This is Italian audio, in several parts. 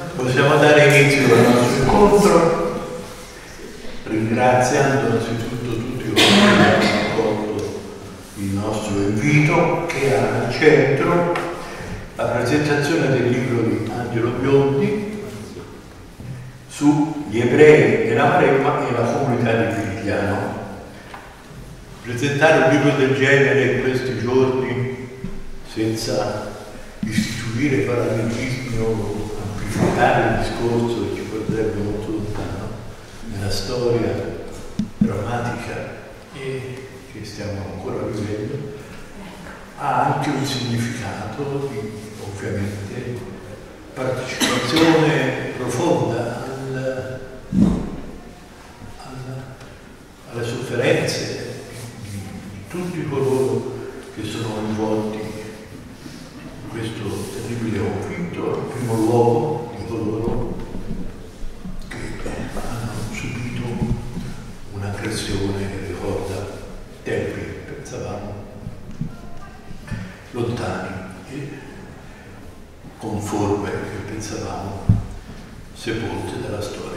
Possiamo dare inizio al nostro incontro ringraziando anzitutto tutti coloro che hanno accolto il nostro invito, che ha al centro la presentazione del libro di Angelo Biondi sugli ebrei della Maremma e la comunità di Figliano. Presentare un libro del genere in questi giorni senza istituire parallelismi o amplificare il discorso che ci porterebbe molto lontano nella storia drammatica e che stiamo ancora vivendo, ha anche un significato di, ovviamente, partecipazione profonda alle sofferenze di tutti coloro che sono coinvolti in questo terribile conflitto, in primo luogo di coloro che hanno subito un'aggressione che ricorda tempi che pensavamo lontani e con forme che pensavamo sepolte dalla storia.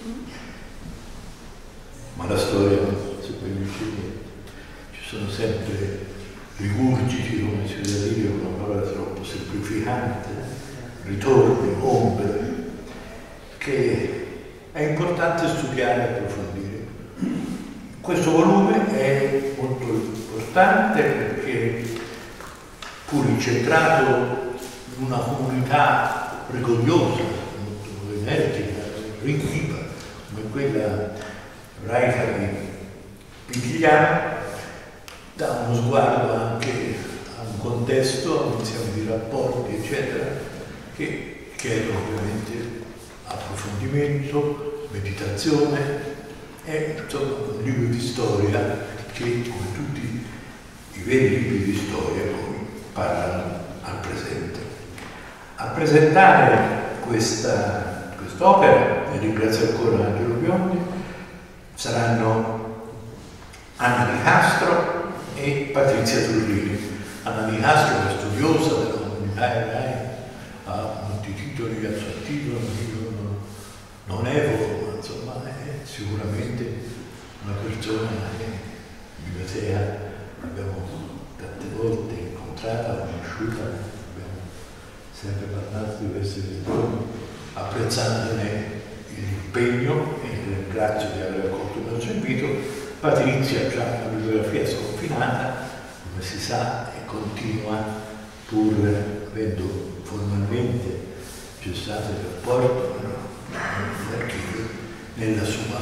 Ma la storia, se poi dicevo, ci sono sempre rigurgiti, come si usa dire, una parola troppo semplificante, ritorni, ombre, che è importante studiare e approfondire. Questo volume è molto importante perché, pur incentrato in una comunità orgogliosa, molto energica, ricca, come quella ebraica di Pigliano, dà uno sguardo anche a un contesto, a un insieme di rapporti, eccetera, che chiedono ovviamente approfondimento, meditazione e insomma un libro di storia che, come tutti i veri libri di storia, poi parlano al presente. A presentare quest'opera, e ringrazio ancora Angelo Biondi, saranno Anna Di Castro e Patrizia Turrini. Anna Di Castro è studiosa della comunità ebraica, ha molti titoli al suo titolo, io non evoco, ma insomma è sicuramente una persona che in Biblioteca abbiamo tante volte incontrata, conosciuta, abbiamo sempre parlato di queste questioni, apprezzandone l'impegno e ringrazio di aver accolto il nostro invito. Patrizia ha una bibliografia sconfinata, come si sa, e continua, pur avendo formalmente cessato il rapporto nell'archivio, nella sua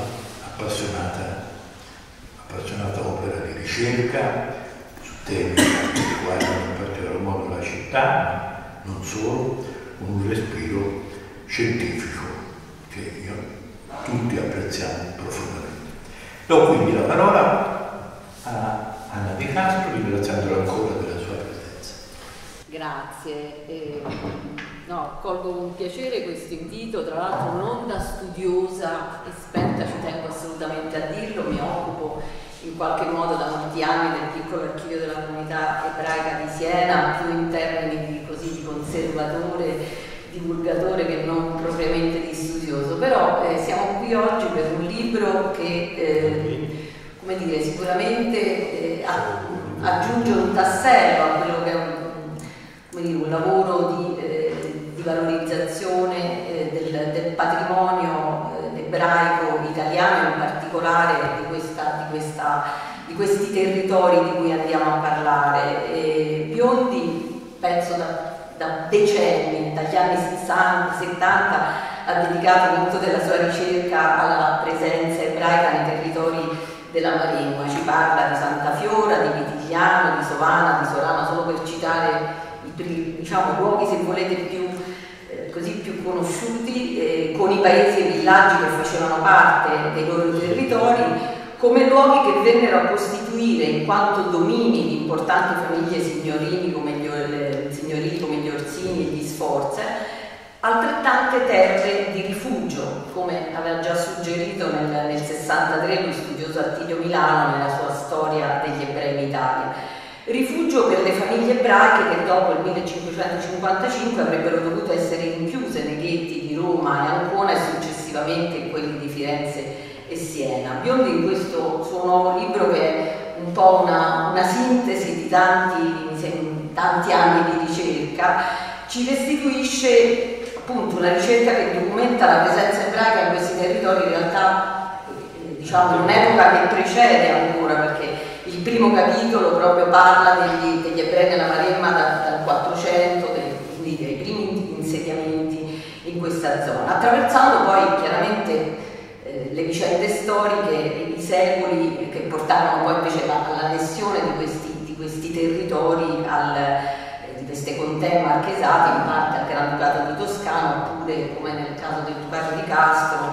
appassionata opera di ricerca su temi che riguardano in particolar modo la città, non solo, con un respiro scientifico che tutti apprezziamo profondamente. Do quindi la parola a Anna Di Castro, ringraziandola ancora della sua presenza. Grazie. Colgo con piacere questo invito, tra l'altro non da studiosa esperta, ci tengo assolutamente a dirlo, mi occupo in qualche modo da molti anni del piccolo archivio della comunità ebraica di Siena, più in termini di conservatore, divulgatore che non propriamente di studioso, però siamo qui oggi per un libro che come dire, sicuramente aggiunge un tassello a quello che è un lavoro di valorizzazione del patrimonio ebraico italiano, in particolare di questi territori di cui andiamo a parlare. Biondi, penso da decenni, dagli anni 60-70, ha dedicato molto della sua ricerca alla presenza ebraica nei territori della Maremma. Ci parla di Santa Fiora, di Vitigliano, di Sovana, di Sorano, solo per citare i luoghi, se volete, più conosciuti, con i paesi e villaggi che facevano parte dei loro territori, come luoghi che vennero a costituire, in quanto domini di importanti famiglie signorili come gli Orsini e gli Sforza, altrettante terre di rifugio, come aveva già suggerito nel 63 lo studioso Attilio Milano nella sua storia degli ebrei in Italia. Rifugio rifugio per le famiglie ebraiche che dopo il 1555 avrebbero dovuto essere rinchiuse nei ghetti di Roma e Ancona e successivamente in quelli di Firenze e Siena. Biondi in questo suo nuovo libro, che è un po' una sintesi di tanti anni di ricerca, ci restituisce appunto una ricerca che documenta la presenza ebraica in questi territori, in realtà diciamo in un'epoca che precede ancora, perché il primo capitolo proprio parla degli ebrei nella Maremma dal 400, quindi dei primi insediamenti in questa zona, attraversando poi chiaramente le vicende storiche, i secoli che portarono poi invece all'annessione di questi territori, di queste contee marchesate, in parte al Granducato di Toscana, oppure, come nel caso del Ducato di Castro,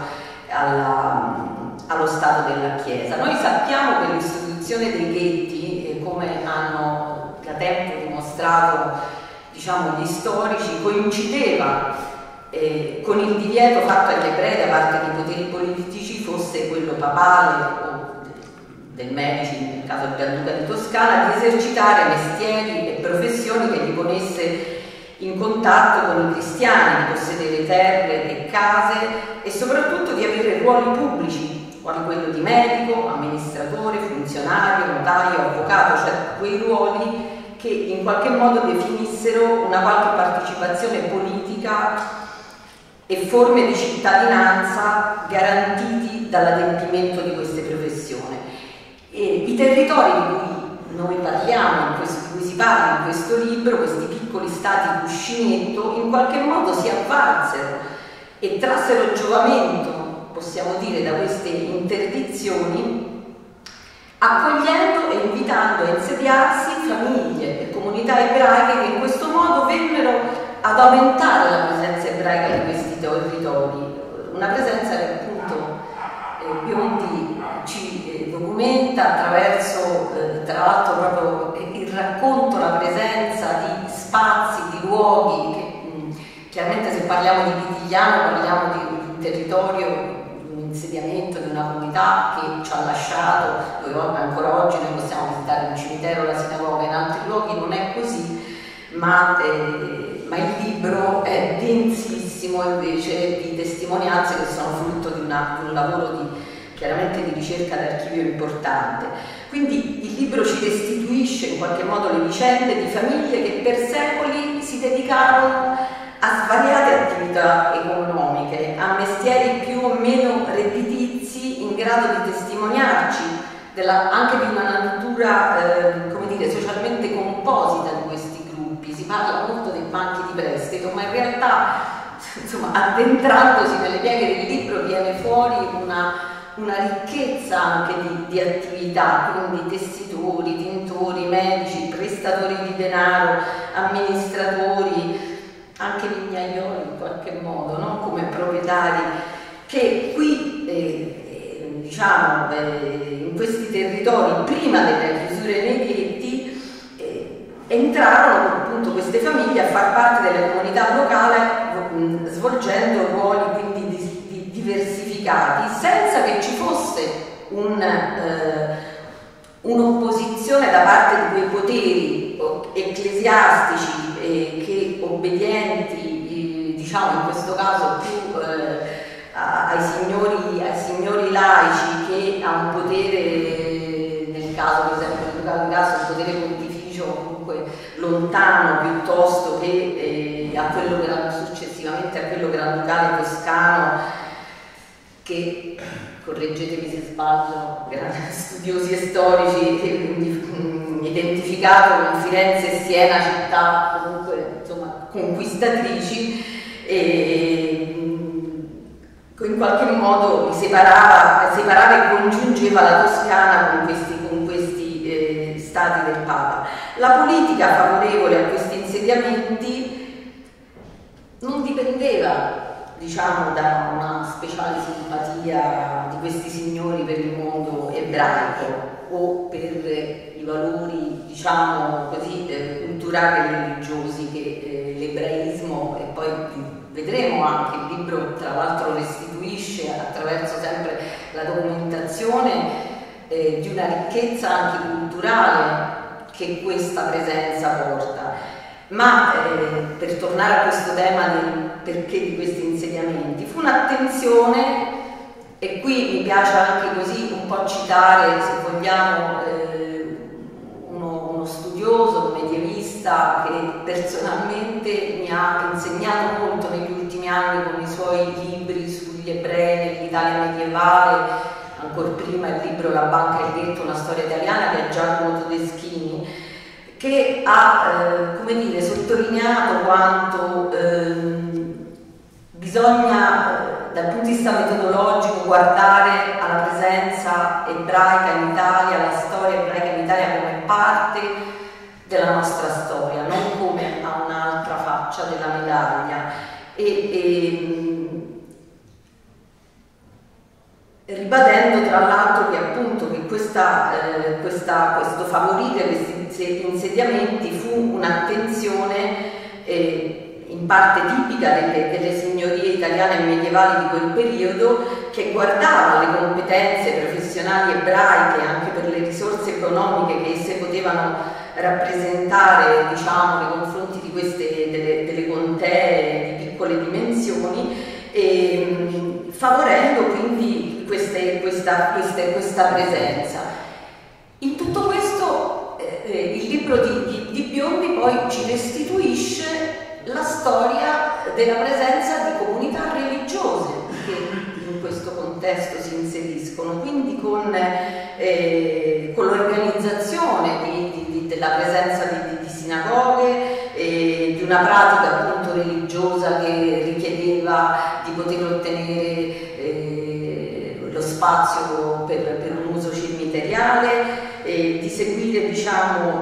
allo Stato della Chiesa. Noi sappiamo che l'istituzione dei ghetti, come hanno da tempo dimostrato, diciamo, gli storici, coincideva con il divieto fatto agli ebrei da parte dei poteri politici, fosse quello papale o del Medici, nel caso del Granduca di Toscana, di esercitare mestieri e professioni che li ponesse in contatto con i cristiani, di possedere terre e case e soprattutto di avere ruoli pubblici, quali quello di medico, amministratore, funzionario, notaio, avvocato, cioè quei ruoli che in qualche modo definissero una qualche partecipazione politica e forme di cittadinanza garantiti dall'adempimento di queste professioni. E i territori di cui noi parliamo, di cui si parla in questo libro, questi piccoli stati cuscinetto, in qualche modo si avvalsero e trassero giovamento, possiamo dire, da queste interdizioni, accogliendo e invitando a insediarsi famiglie e comunità ebraiche che in questo modo vennero ad aumentare la presenza ebraica di questi territori, una presenza che appunto Biondi ci documenta attraverso, tra l'altro, proprio il racconto, la presenza di spazi, di luoghi, che chiaramente se parliamo di Pitigliano parliamo di un territorio, di un insediamento, di una comunità che ci ha lasciato, dove ancora oggi noi possiamo visitare un cimitero, la sinagoga, in altri luoghi non è così, ma il libro è densissimo invece di testimonianze che sono frutto di un lavoro chiaramente di ricerca d'archivio importante. Quindi il libro ci restituisce in qualche modo le vicende di famiglie che per secoli si dedicarono a svariate attività economiche, a mestieri più o meno redditizi, in grado di testimoniarci anche di una natura come dire, socialmente composita di questi gruppi. Si parla molto dei banchi di prestito, ma in realtà, insomma, addentrandosi nelle pieghe del libro viene fuori una ricchezza anche di attività, quindi tessitori, tintori, medici, prestatori di denaro, amministratori, anche vignaioli in qualche modo, no? Come proprietari, che qui diciamo in questi territori, prima delle chiusure nei ghetti, entrarono appunto queste famiglie a far parte della comunità locale, svolgendo ruoli quindi diversificati, senza che ci fosse un'opposizione da parte di quei poteri ecclesiastici che obbedienti, diciamo in questo caso più ai signori laici, che ha un potere, nel caso per esempio del Ducato di Castro, un potere pontificio comunque lontano, piuttosto che a quello successivamente a quello granducale toscano, che, correggetemi se sbaglio, studiosi e storici, identificato con Firenze e Siena, città comunque insomma conquistatrici, e in qualche modo separava e congiungeva la Toscana con questi stati del Papa. La politica favorevole a questi insediamenti non dipendeva, diciamo, da una speciale simpatia di questi signori per il mondo ebraico o per i valori, diciamo così, culturali e religiosi che l'ebraismo, e poi vedremo anche il libro tra l'altro restituisce attraverso sempre la documentazione di una ricchezza anche culturale che questa presenza porta. Ma per tornare a questo tema del perché di questi insediamenti, fu un'attenzione, e qui mi piace anche così un po' citare, se vogliamo, uno studioso, un medievista che personalmente mi ha insegnato molto negli ultimi anni con i suoi libri sugli ebrei nell'Italia medievale, ancora prima il libro La Banca e il Ghetto, una storia italiana, che è Giacomo Todeschini, che ha come dire, sottolineato quanto bisogna dal punto di vista metodologico guardare alla presenza ebraica in Italia, alla storia ebraica in Italia come parte della nostra storia, non come a un'altra faccia della medaglia. Ribadendo tra l'altro che appunto che questo favorire questi insediamenti fu un'attenzione in parte tipica delle signorie italiane medievali di quel periodo, che guardava alle competenze professionali ebraiche anche per le risorse economiche che esse potevano rappresentare, diciamo, nei confronti di queste delle contee di piccole dimensioni, favorendo quindi questa presenza. In tutto questo il libro di Biondi poi ci restituisce la storia della presenza di comunità religiose che in questo contesto si inseriscono, quindi con l'organizzazione della presenza di sinagoghe, di una pratica appunto religiosa che richiedeva di poter ottenere lo spazio per un uso cimiteriale, di seguire, diciamo,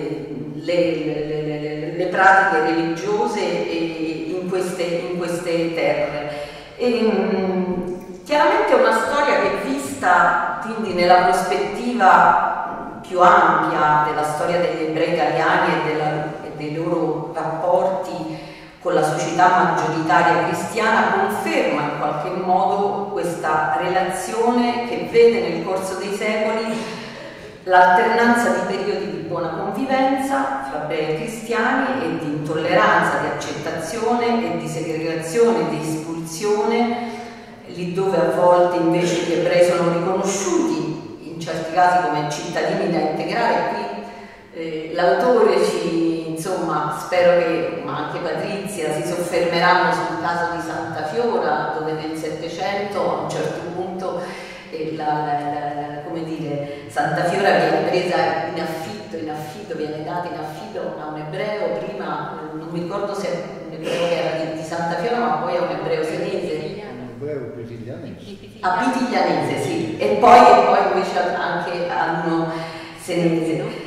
le pratiche religiose in queste terre. Chiaramente è una storia che è vista quindi nella prospettiva più ampia della storia degli ebrei italiani e dei loro rapporti con la società maggioritaria cristiana, conferma in qualche modo questa relazione che vede nel corso dei secoli l'alternanza di periodi di buona convivenza fra ebrei e cristiani e di intolleranza, di accettazione e di segregazione, di espulsione, lì dove a volte invece gli ebrei sono riconosciuti in certi casi come cittadini da integrare. Qui l'autore insomma, spero che, ma anche Patrizia, si soffermeranno sul caso di Santa Fiora, dove nel Settecento a un certo punto come dire, Santa Fiora viene presa in affitto, viene data in affitto a un ebreo, prima non mi ricordo se è un ebreo che era di Santa Fiora, ma poi è un ebreo senese. Un ebreo pitiglianese. A Pitiglianese, sì, e poi invece anche a uno senese.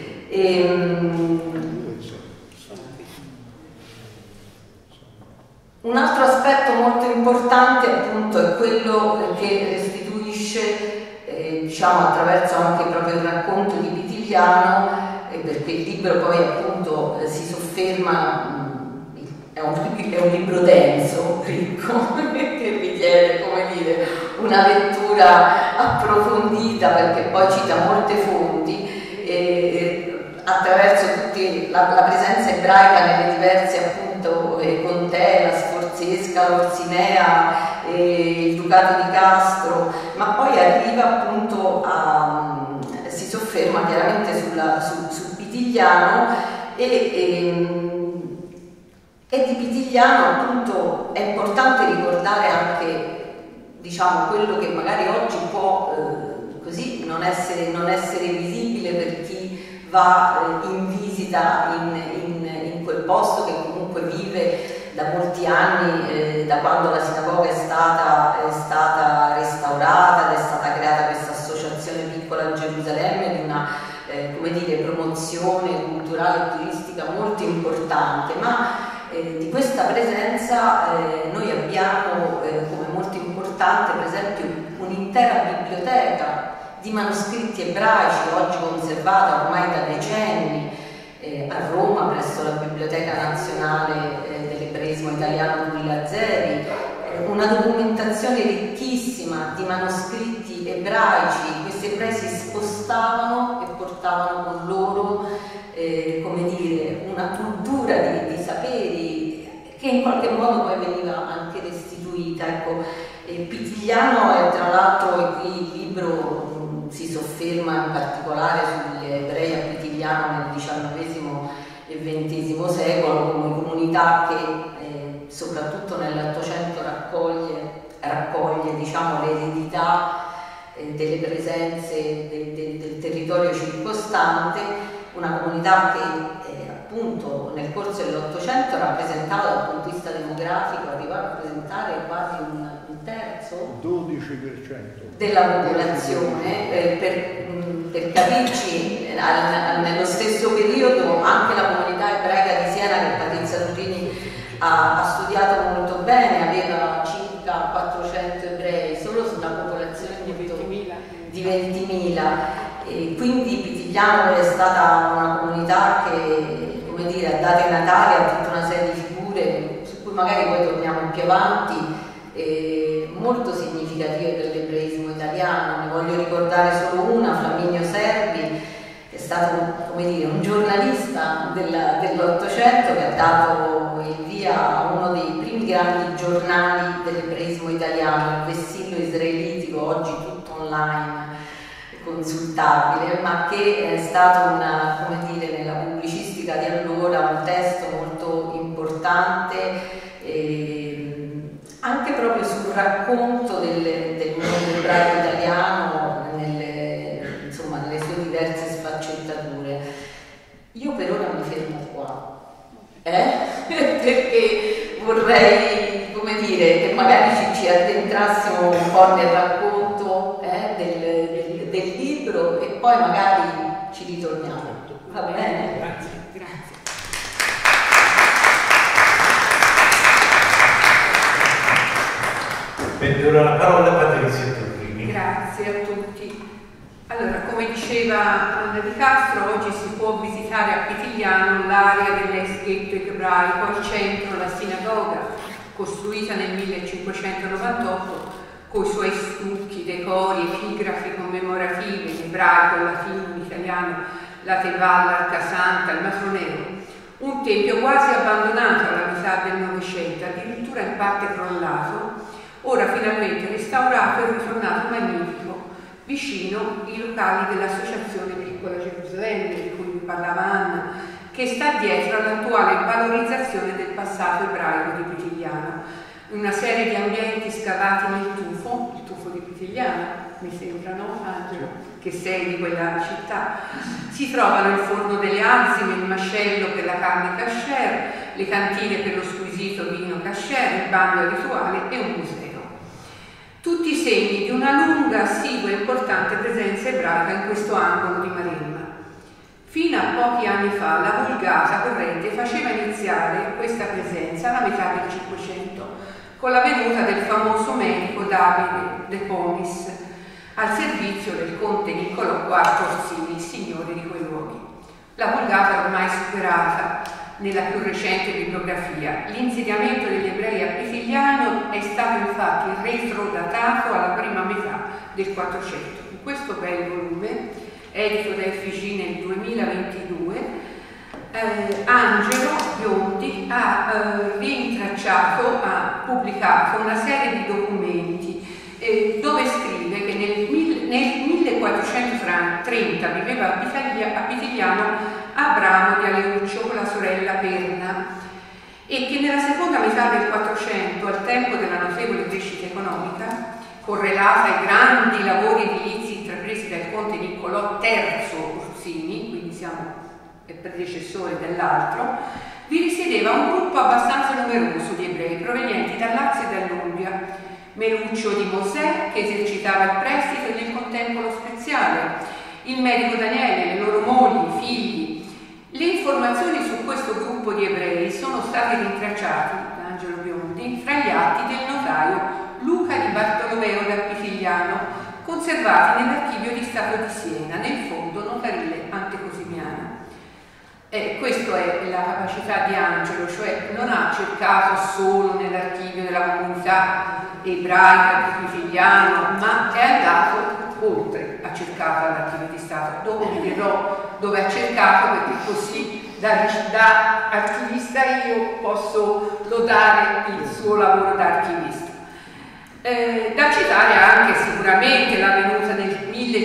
Un altro aspetto molto importante appunto è quello che restituisce diciamo attraverso anche proprio il racconto di Pitigliano, perché il libro poi appunto si sofferma, è un libro denso, ricco, che richiede, come dire, una lettura approfondita, perché poi cita molte fonti attraverso tutti la presenza ebraica nelle diverse appunto contee, la Sforzesca, l'Orsinea, il Ducato di Castro, ma poi arriva appunto si sofferma chiaramente su Pitigliano e di Pitigliano appunto è importante ricordare anche, diciamo, quello che magari oggi può così non essere visibile per chi va in visita in quel posto, che comunque vive da molti anni, da quando la sinagoga è stata restaurata ed è stata creata questa associazione Piccola Gerusalemme, di una come dire, promozione culturale e turistica molto importante, ma di questa presenza noi abbiamo come molto importante per esempio un'intera biblioteca di manoscritti ebraici, oggi conservata ormai da decenni a Roma presso la Biblioteca Nazionale dell'Ebraismo Italiano di Lazzeri, una documentazione ricchissima di manoscritti ebraici. Questi ebrei si spostavano e portavano con loro in qualche modo poi veniva anche restituita. Ecco, Pitigliano è tra l'altro, e qui il libro si sofferma in particolare sugli ebrei a Pitigliano nel XIX e XX secolo come comunità che soprattutto nell'Ottocento raccoglie diciamo, l'eredità delle presenze del territorio circostante, una comunità che appunto nel corso dell'Ottocento rappresentava dal punto di vista demografico, arrivava a rappresentare quasi un terzo 12% della popolazione. Per capirci, nello stesso periodo anche la comunità ebraica di Siena, che Patrizia Turini ha studiato molto bene, aveva circa 400 ebrei solo su una popolazione di 20.000, e quindi Pitigliano è stata una comunità che, come dire, a date natali ha tutta una serie di figure su cui magari poi torniamo più avanti, molto significative per l'ebraismo italiano. Ne voglio ricordare solo una, Flaminio Servi, che è stato, come dire, un giornalista dell'Ottocento che ha dato il via a uno dei primi grandi giornali dell'ebraismo italiano, il Vessillo Israelitico, oggi tutto online consultabile, ma che è stato come dire, nella pubblicistica di allora un testo molto importante, anche proprio sul racconto del mondo ebraico italiano nelle sue diverse sfaccettature. Io per ora mi fermo qua, perché vorrei, come dire, che magari ci addentrassimo un po' nel racconto del libro e poi magari ci ritorniamo. Va bene? Grazie. Prendo ora la parola a Patrizia Turini. Grazie a tutti. Allora, come diceva Anna Di Castro, oggi si può visitare a Pitigliano l'area dell'ex ghetto ebraico, al centro la sinagoga, costruita nel 1598, con i suoi stucchi, decori, epigrafi commemorative in ebraico, in latino, in italiano, la Tevah, l'Arca Santa, il Matroneo. Un tempio quasi abbandonato alla metà del Novecento, addirittura in parte crollato, ora finalmente restaurato e ritornato magnifico, vicino i locali dell'Associazione Piccola Gerusalemme, di cui vi parlava Anna, che sta dietro all'attuale valorizzazione del passato ebraico di Pitigliano. Una serie di ambienti scavati nel tufo, il tufo di Pitigliano, mi sembra, no, Angelo? Che sei di quella città. Si trovano il forno delle anzime, il mascello per la carne kasher, le cantine per lo squisito vino kasher, il bagno rituale e un museo. Tutti i segni di una lunga, assidua e importante presenza ebraica in questo angolo di Maremma. Fino a pochi anni fa la Vulgata corrente faceva iniziare questa presenza alla metà del Cinquecento, con la venuta del famoso medico Davide De Ponis al servizio del conte Niccolò IV Orsini, signore di quei luoghi. La Vulgata ormai superata nella più recente bibliografia. L'insediamento degli ebrei a Pitigliano è stato infatti retrodatato alla prima metà del 400. In questo bel volume, edito da FIG nel 2022, Angelo Biondi ha rintracciato, ha pubblicato una serie di documenti dove scrive che nel 1430 viveva a Pitigliano Abramo di Aleuccio con la sorella Perna e che nella seconda metà del 400, al tempo della notevole crescita economica, correlata ai grandi lavori edilizi intrapresi dal conte Niccolò III Orsini, quindi siamo predecessori dell'altro, vi risiedeva un gruppo abbastanza numeroso di ebrei provenienti dal Lazio e dall'Umbria, Meluccio di Mosè, che esercitava il prestito e nel contempo lo speziale, il medico Daniele, le loro mogli, figli. Le informazioni su questo gruppo di ebrei sono state rintracciate da Angelo Biondi fra gli atti del notaio Luca di Bartolomeo da Pitigliano, conservati nell'archivio di Stato di Siena, nel fondo notarile antecosimiano. Questa è la capacità di Angelo, cioè non ha cercato solo nell'archivio della comunità ebraica di Pitigliano, ma è andato oltre, ha cercato all'archivio di Stato. Dopo vi dirò dove ha cercato, perché così da archivista io posso lodare il suo lavoro da archivista. Da citare anche sicuramente la venuta nel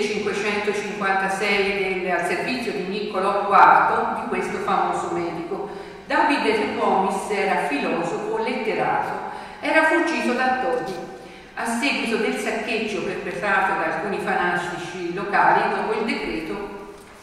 1556 al servizio di Niccolò IV di questo famoso medico. Davide de Pomis era filosofo, letterato, era fuggito da Todi a seguito del saccheggio perpetrato da alcuni fanatici locali dopo il decreto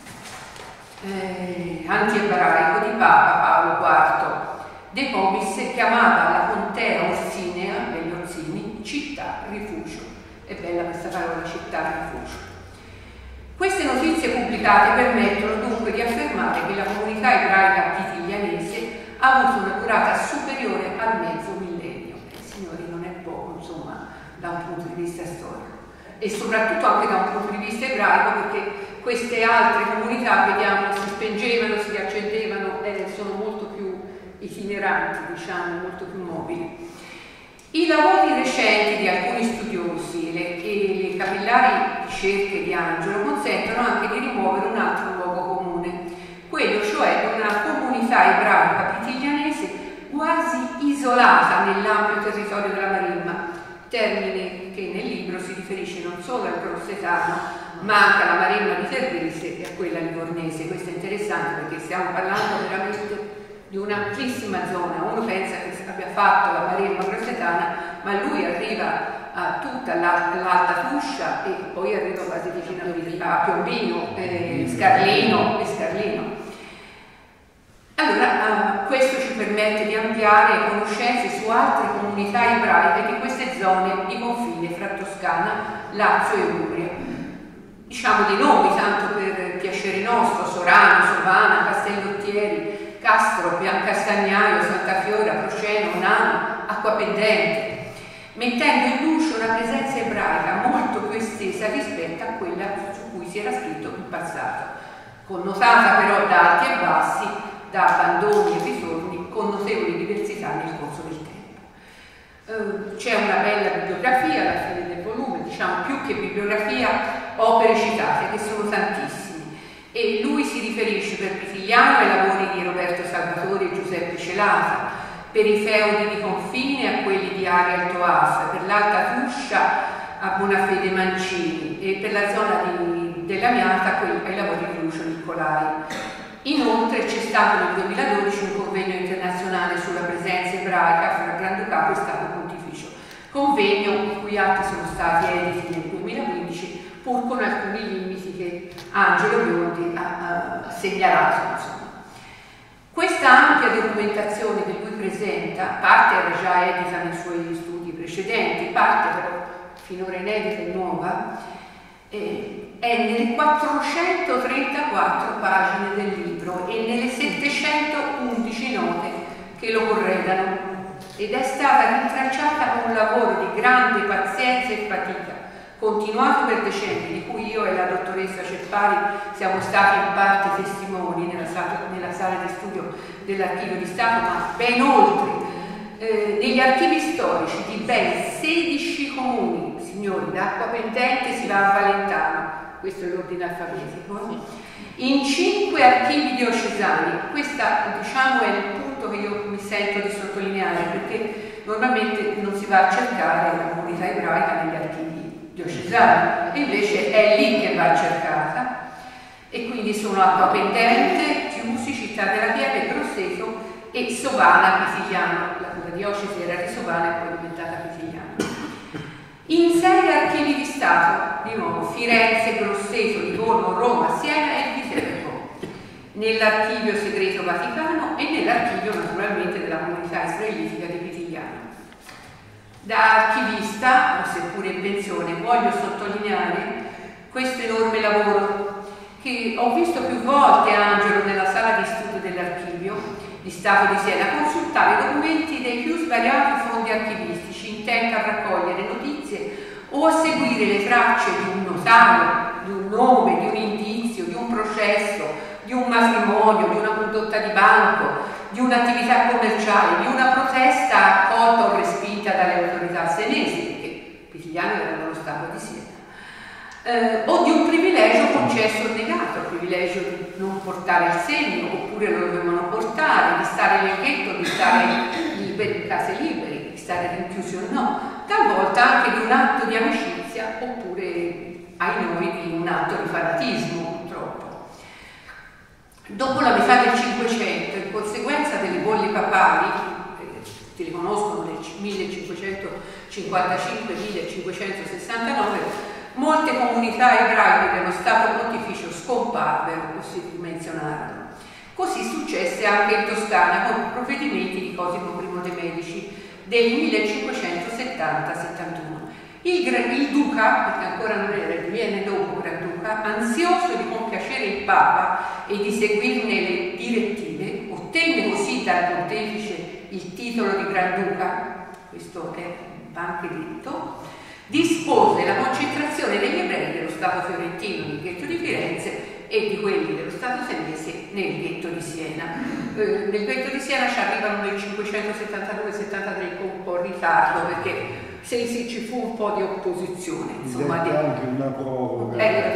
anti-ebraico di Papa Paolo IV. De Pomis chiamava la contea orsinea degli Orsini città rifugio. È bella questa parola, città rifugio. Queste notizie pubblicate permettono dunque di affermare che la comunità ebraica pitiglianese ha avuto una durata superiore al mezzo millennio. Signori, non è poco, insomma, da un punto di vista storico. E soprattutto anche da un punto di vista ebraico, perché queste altre comunità, vediamo, si spengevano, si riaccendevano, sono molto più itineranti, diciamo, molto più mobili. I lavori recenti di alcuni studiosi e le capillari ricerche di Angelo consentono anche di rimuovere un altro luogo comune, quello cioè di una comunità ebraica pitiglianese quasi isolata nell'ampio territorio della Marimma, termine che nel libro si riferisce non solo al grossetano, ma anche alla Marimma di Terbese e a quella livornese. Questo è interessante perché stiamo parlando veramente di un'amplissima zona. Uno pensa che abbia fatto la Marimma grossetana, ma lui arriva a tutta l'Alta Fuscia e poi arriva quasi vicino a Piombino, Scarlino. Allora, questo ci permette di ampliare conoscenze su altre comunità ebraiche di queste zone di confine fra Toscana, Lazio e Umbria. Diciamo di nomi, tanto per piacere nostro: Sorano, Sovana, Castellottieri, Castro, Biancastagnaio, Santa Fiora, Proceno, Nano, Acquapendente, mettendo in luce una presenza ebraica molto più estesa rispetto a quella su cui si era scritto in passato, connotata però da alti e bassi, da abbandoni e ritorni, con notevoli diversità nel corso del tempo. C'è una bella bibliografia alla fine del volume, diciamo più che bibliografia, opere citate, che sono tantissime, e lui si riferisce per Pitigliano ai lavori di Roberto Salvatori e Giuseppe Celata, per i feudi di confine a quelli di Aria Altoaf, per l'Alta Fuscia a Bonafede Mancini e per la zona della Miata ai lavori di Lucio Nicolai. Inoltre c'è stato nel 2012 un convegno internazionale sulla presenza ebraica fra Granducato e Stato Pontificio, convegno i cui atti sono stati editi nel 2015 pur con alcuni limiti che Angelo Biondi ha segnalato. Insomma. Questa ampia documentazione che lui presenta, parte era già edita nei suoi studi precedenti, parte però finora inedita e nuova, è nelle 434 pagine del libro e nelle 711 note che lo corredano, ed è stata rintracciata con un lavoro di grande pazienza e fatica, continuato per decenni, di cui io e la dottoressa Ceppari siamo stati in parte testimoni nella sala di studio dell'Archivio di Stato, ma ben oltre, negli archivi storici di ben 16 comuni, signori, da Acquapendente si va a Valentano, questo è l'ordine alfabetico, in 5 archivi diocesani. Questo, diciamo, è il punto che io mi sento di sottolineare, perché normalmente non si va a cercare la comunità ebraica negli archivi diocesani, e invece è lì che va cercata, e quindi sono Acquapendente, Chiusi, Città della Pieve, Grosseto e Sovana Pitigliano. La diocesi era di Sovana e poi è diventata Pitigliano. In 6 archivi di Stato, di nuovo, Firenze, Grosseto, Livorno, Roma, Siena e Viterbo, nell'archivio segreto Vaticano e nell'archivio naturalmente della comunità israelitica di Pitigliano. Da archivista, seppure in pensione, voglio sottolineare questo enorme lavoro che ho visto più volte Angelo nella sala di studio dell'archivio di Stato di Siena consultare documenti dei più svariati fondi archivistici intenti a raccogliere notizie o a seguire le tracce di un notaio, di un nome, di un indizio, di un processo, di un matrimonio, di una condotta di banco, di un'attività commerciale, di una protesta accolta o respinta dalle autorità senesi, perché Pitigliano era nello Stato di Siena. o di un privilegio concesso o negato, il privilegio di non portare il segno, oppure lo dovevano portare, di stare nel ghetto, di stare liberi, in case liberi, di stare rinchiusi o no, talvolta anche di un atto di amicizia, oppure, ai noi, di un atto di fanatismo, purtroppo. Dopo la metà del Cinquecento, in conseguenza delle bolle papali, tutti le conoscono, del 1555-1569, molte comunità ebraiche dello Stato Pontificio scomparvero, così menzionarono. Così successe anche in Toscana con provvedimenti di Cosimo I de' Medici del 1570-71. Il duca, perché ancora non era, diviene dopo Granduca, ansioso di compiacere il Papa e di seguirne le direttive, ottenne così dal pontefice il titolo di Granduca, questo è anche detto, dispose la concentrazione degli ebrei dello Stato fiorentino nel ghetto di Firenze e di quelli dello Stato senese nel ghetto di Siena. Nel ghetto di Siena ci arrivano nel 572-73 con un po' di ritardo, perché sì, ci fu un po' di opposizione, insomma. Anche una proroga.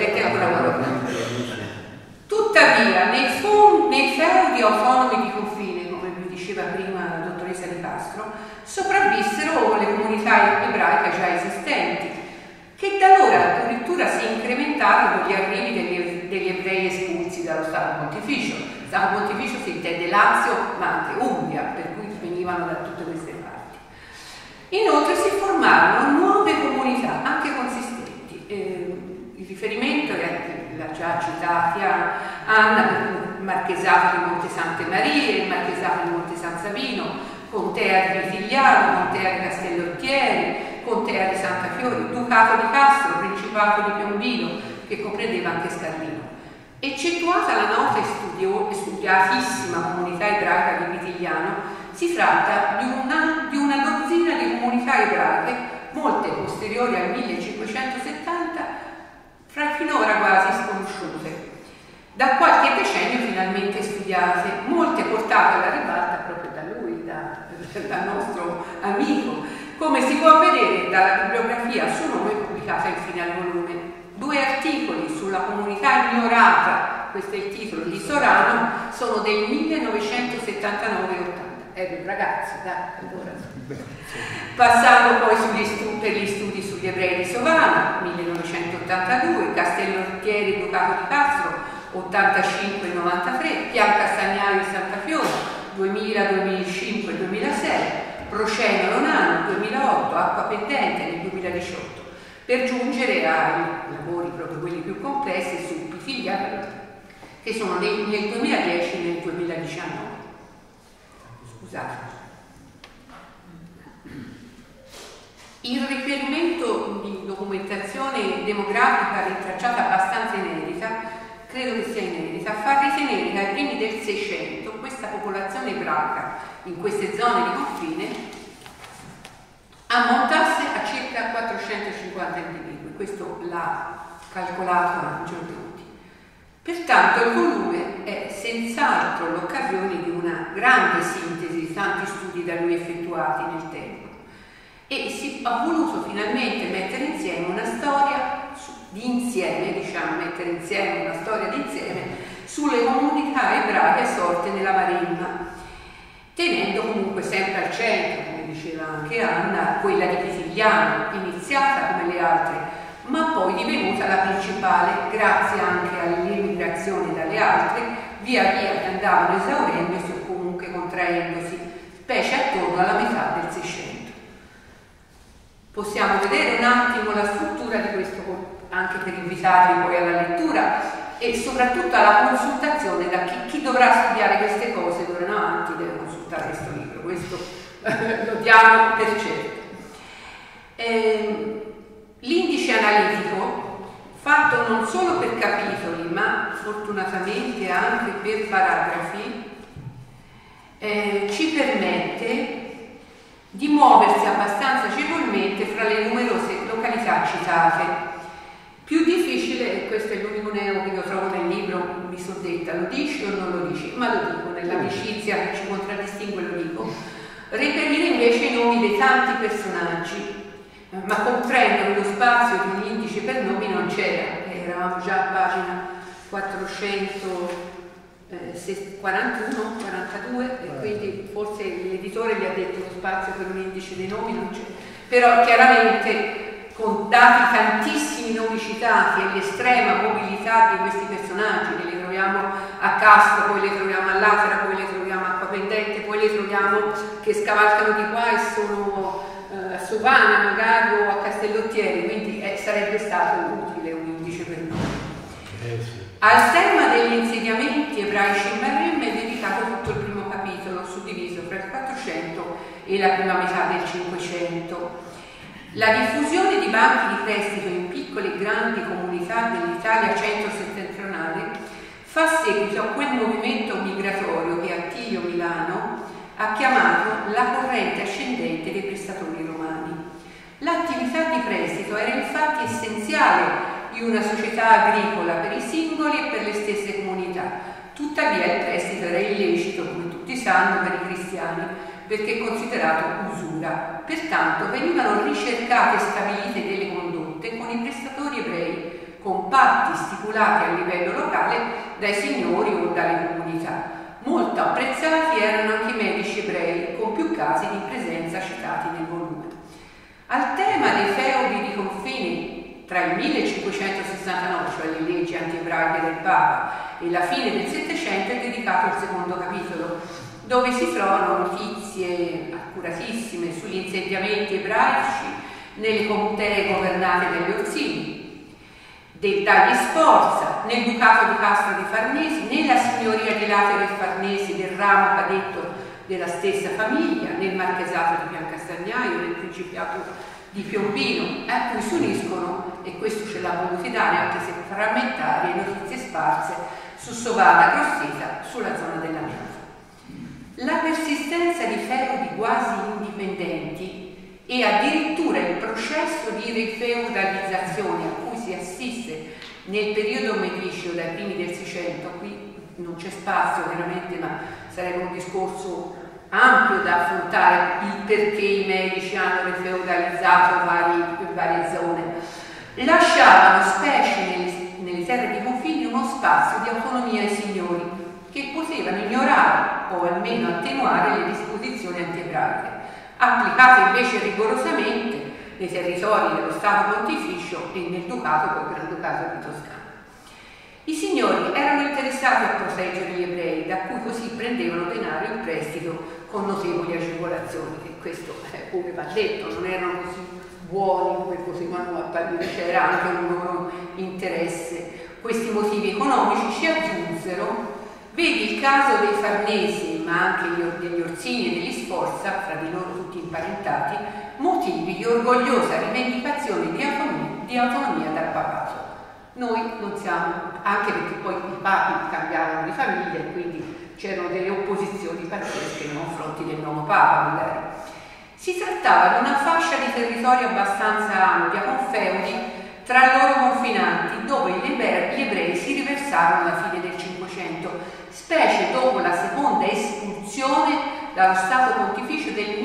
Tuttavia, nei feudi autonomi di confine, come vi diceva prima la dottoressa Di Castro, sopravvissero le comunità ebraiche già esistenti, che da allora addirittura si incrementarono con gli arrivi degli ebrei espulsi dallo Stato Pontificio. Il Stato Pontificio si intende Lazio, ma anche Umbria, per cui venivano da tutte queste parti. Inoltre si formarono nuove comunità, anche consistenti. Il riferimento è la già citata Anna, il Marchesato di Monte Sante Marie, il Marchesato di Monte San Savino, Contea di Vitigliano, Contea di Castellottieri, Contea di Santa Fiori, Ducato di Castro, Principato di Piombino, che comprendeva anche Scarlino. Eccettuata la nota e studiatissima comunità ebraica di Vitigliano, si tratta di una dozzina di comunità ebraiche, molte posteriori al 1570, finora quasi sconosciute, da qualche decennio finalmente studiate, molte portate alla ribalta proprio da lui, dal nostro amico, come si può vedere dalla bibliografia a suo nome pubblicata infine al volume. 2 articoli sulla comunità ignorata, questo è il titolo, di Sorano, sono del 1979-80. Ero un ragazzo, allora. Passando poi per gli studi sugli ebrei di Sovana, 1982, Castellottieri Ducato di Castro, 85-93, Pian Castagnaio di Santa Fiora, 2000-2005-2006, Proceno Lonano, 2008, Acqua Pendente nel 2018, per giungere ai lavori proprio quelli più complessi su Pitigliano, che sono nel 2010 e nel 2019. Scusate. Il riferimento di documentazione demografica rintracciata abbastanza inedita, credo che sia inedita, fa ritenere che ai primi del 600 questa popolazione ebraica in queste zone di confine ammontasse a circa 450 individui. Questo l'ha calcolato Angiodotti. Pertanto il volume è senz'altro l'occasione di una grande sintesi di tanti studi da lui effettuati nel tempo, e si è voluto finalmente mettere insieme una storia di insieme, mettere insieme una storia di insieme sulle comunità ebraiche sorte nella Maremma, tenendo comunque sempre al centro, come diceva anche Anna, quella di Pitigliano, iniziata come le altre, ma poi divenuta la principale grazie anche all'immigrazione dalle altre, via via che andavano esaurendosi o comunque contraendosi, specie attorno alla metà del Seicento. Possiamo vedere un attimo la struttura di questo, anche per invitarvi poi alla lettura e soprattutto alla consultazione da chi dovrà studiare queste cose d'ora in avanti deve consultare questo libro, questo lo diamo per certo. L'indice analitico, fatto non solo per capitoli ma fortunatamente anche per paragrafi, ci permette di muoversi abbastanza agevolmente fra le numerose località citate. Più difficile, questo è l'unico neo che io trovo nel libro, mi sono detta, lo dici o non lo dici? Ma lo dico, nell'amicizia che ci contraddistingue lo dico. Reperire invece i nomi dei tanti personaggi, ma comprendere lo spazio di un indice per nomi non non c'era, eravamo già a pagina 441-42 e quindi forse l'editore gli ha detto lo spazio per un indice dei nomi non c'è, però chiaramente con dati tantissimi nomi citati e l'estrema mobilità di questi personaggi, che li troviamo a Castro, poi li troviamo a Latera, poi li troviamo a Acquapendente, poi li troviamo che scavalcano di qua e sono a Sovana magari o a Castellottieri, quindi sarebbe stato utile un indice per noi. Al tema degli insediamenti ebraici in Maremma è dedicato tutto il primo capitolo, suddiviso fra il 400 e la prima metà del 500. La diffusione di banchi di prestito in piccole e grandi comunità dell'Italia centro-settentrionale fa seguito a quel movimento migratorio che Attilio Milano ha chiamato la corrente ascendente dei prestatori romani. L'attività di prestito era infatti essenziale in una società agricola per i singoli e per le stesse comunità. Tuttavia il prestito era illecito, come tutti sanno, per i cristiani, perché è considerato usura. Pertanto venivano ricercate e stabilite delle condotte con i prestatori ebrei, con patti stipulati a livello locale dai signori o dalle comunità. Molto apprezzati erano anche i medici ebrei, con più casi di presenza citati nel volume. Al tema dei feudi di confine tra il 1569, cioè le leggi antiebraiche del Papa, e la fine del Settecento è dedicato il secondo capitolo, dove si trovano notizie accuratissime sugli insediamenti ebraici nelle contee governate dagli Orsini, dagli Sforza, nel Ducato di Castro di Farnesi, nella signoria di Latera e Farnesi del ramo cadetto della stessa famiglia, nel Marchesato di Piancastagnaio, nel Principiato di Piombino, a cui si uniscono, e questo ce l'ha voluto dare anche se frammentarie, notizie sparse su Sovana, Grosseto, sulla zona della Miasa. La persistenza di feudi quasi indipendenti e addirittura il processo di rifeudalizzazione a cui si assiste nel periodo mediceo dai primi del Seicento, qui non c'è spazio veramente, ma sarebbe un discorso ampio da affrontare il perché i medici hanno rifeudalizzato varie zone, lasciavano specie nelle terre di confine uno spazio di autonomia ai signori che potevano ignorare o almeno attenuare le disposizioni antiebraiche, applicate invece rigorosamente nei territori dello Stato Pontificio e nel Ducato col Granducato di Toscana. I signori erano interessati a proteggere gli ebrei, da cui così prendevano denaro in prestito con notevoli agevolazioni, che questo, come va detto, non erano così buoni come potevano apparire, c'era anche un loro interesse. Questi motivi economici ci aggiunsero. Vedi il caso dei Farnesi, ma anche degli Orsini e degli Sforza, fra di loro tutti imparentati, motivi di orgogliosa rivendicazione di autonomia dal papato. Noi non siamo, anche perché poi i papi cambiavano di famiglia e quindi c'erano delle opposizioni pazzesche nei confronti del nuovo papa magari. Si trattava di una fascia di territorio abbastanza ampia, con feudi tra loro confinanti, dove gli ebrei si riversarono alla fine del Cinquecento, specie dopo la seconda espulsione dallo Stato Pontificio del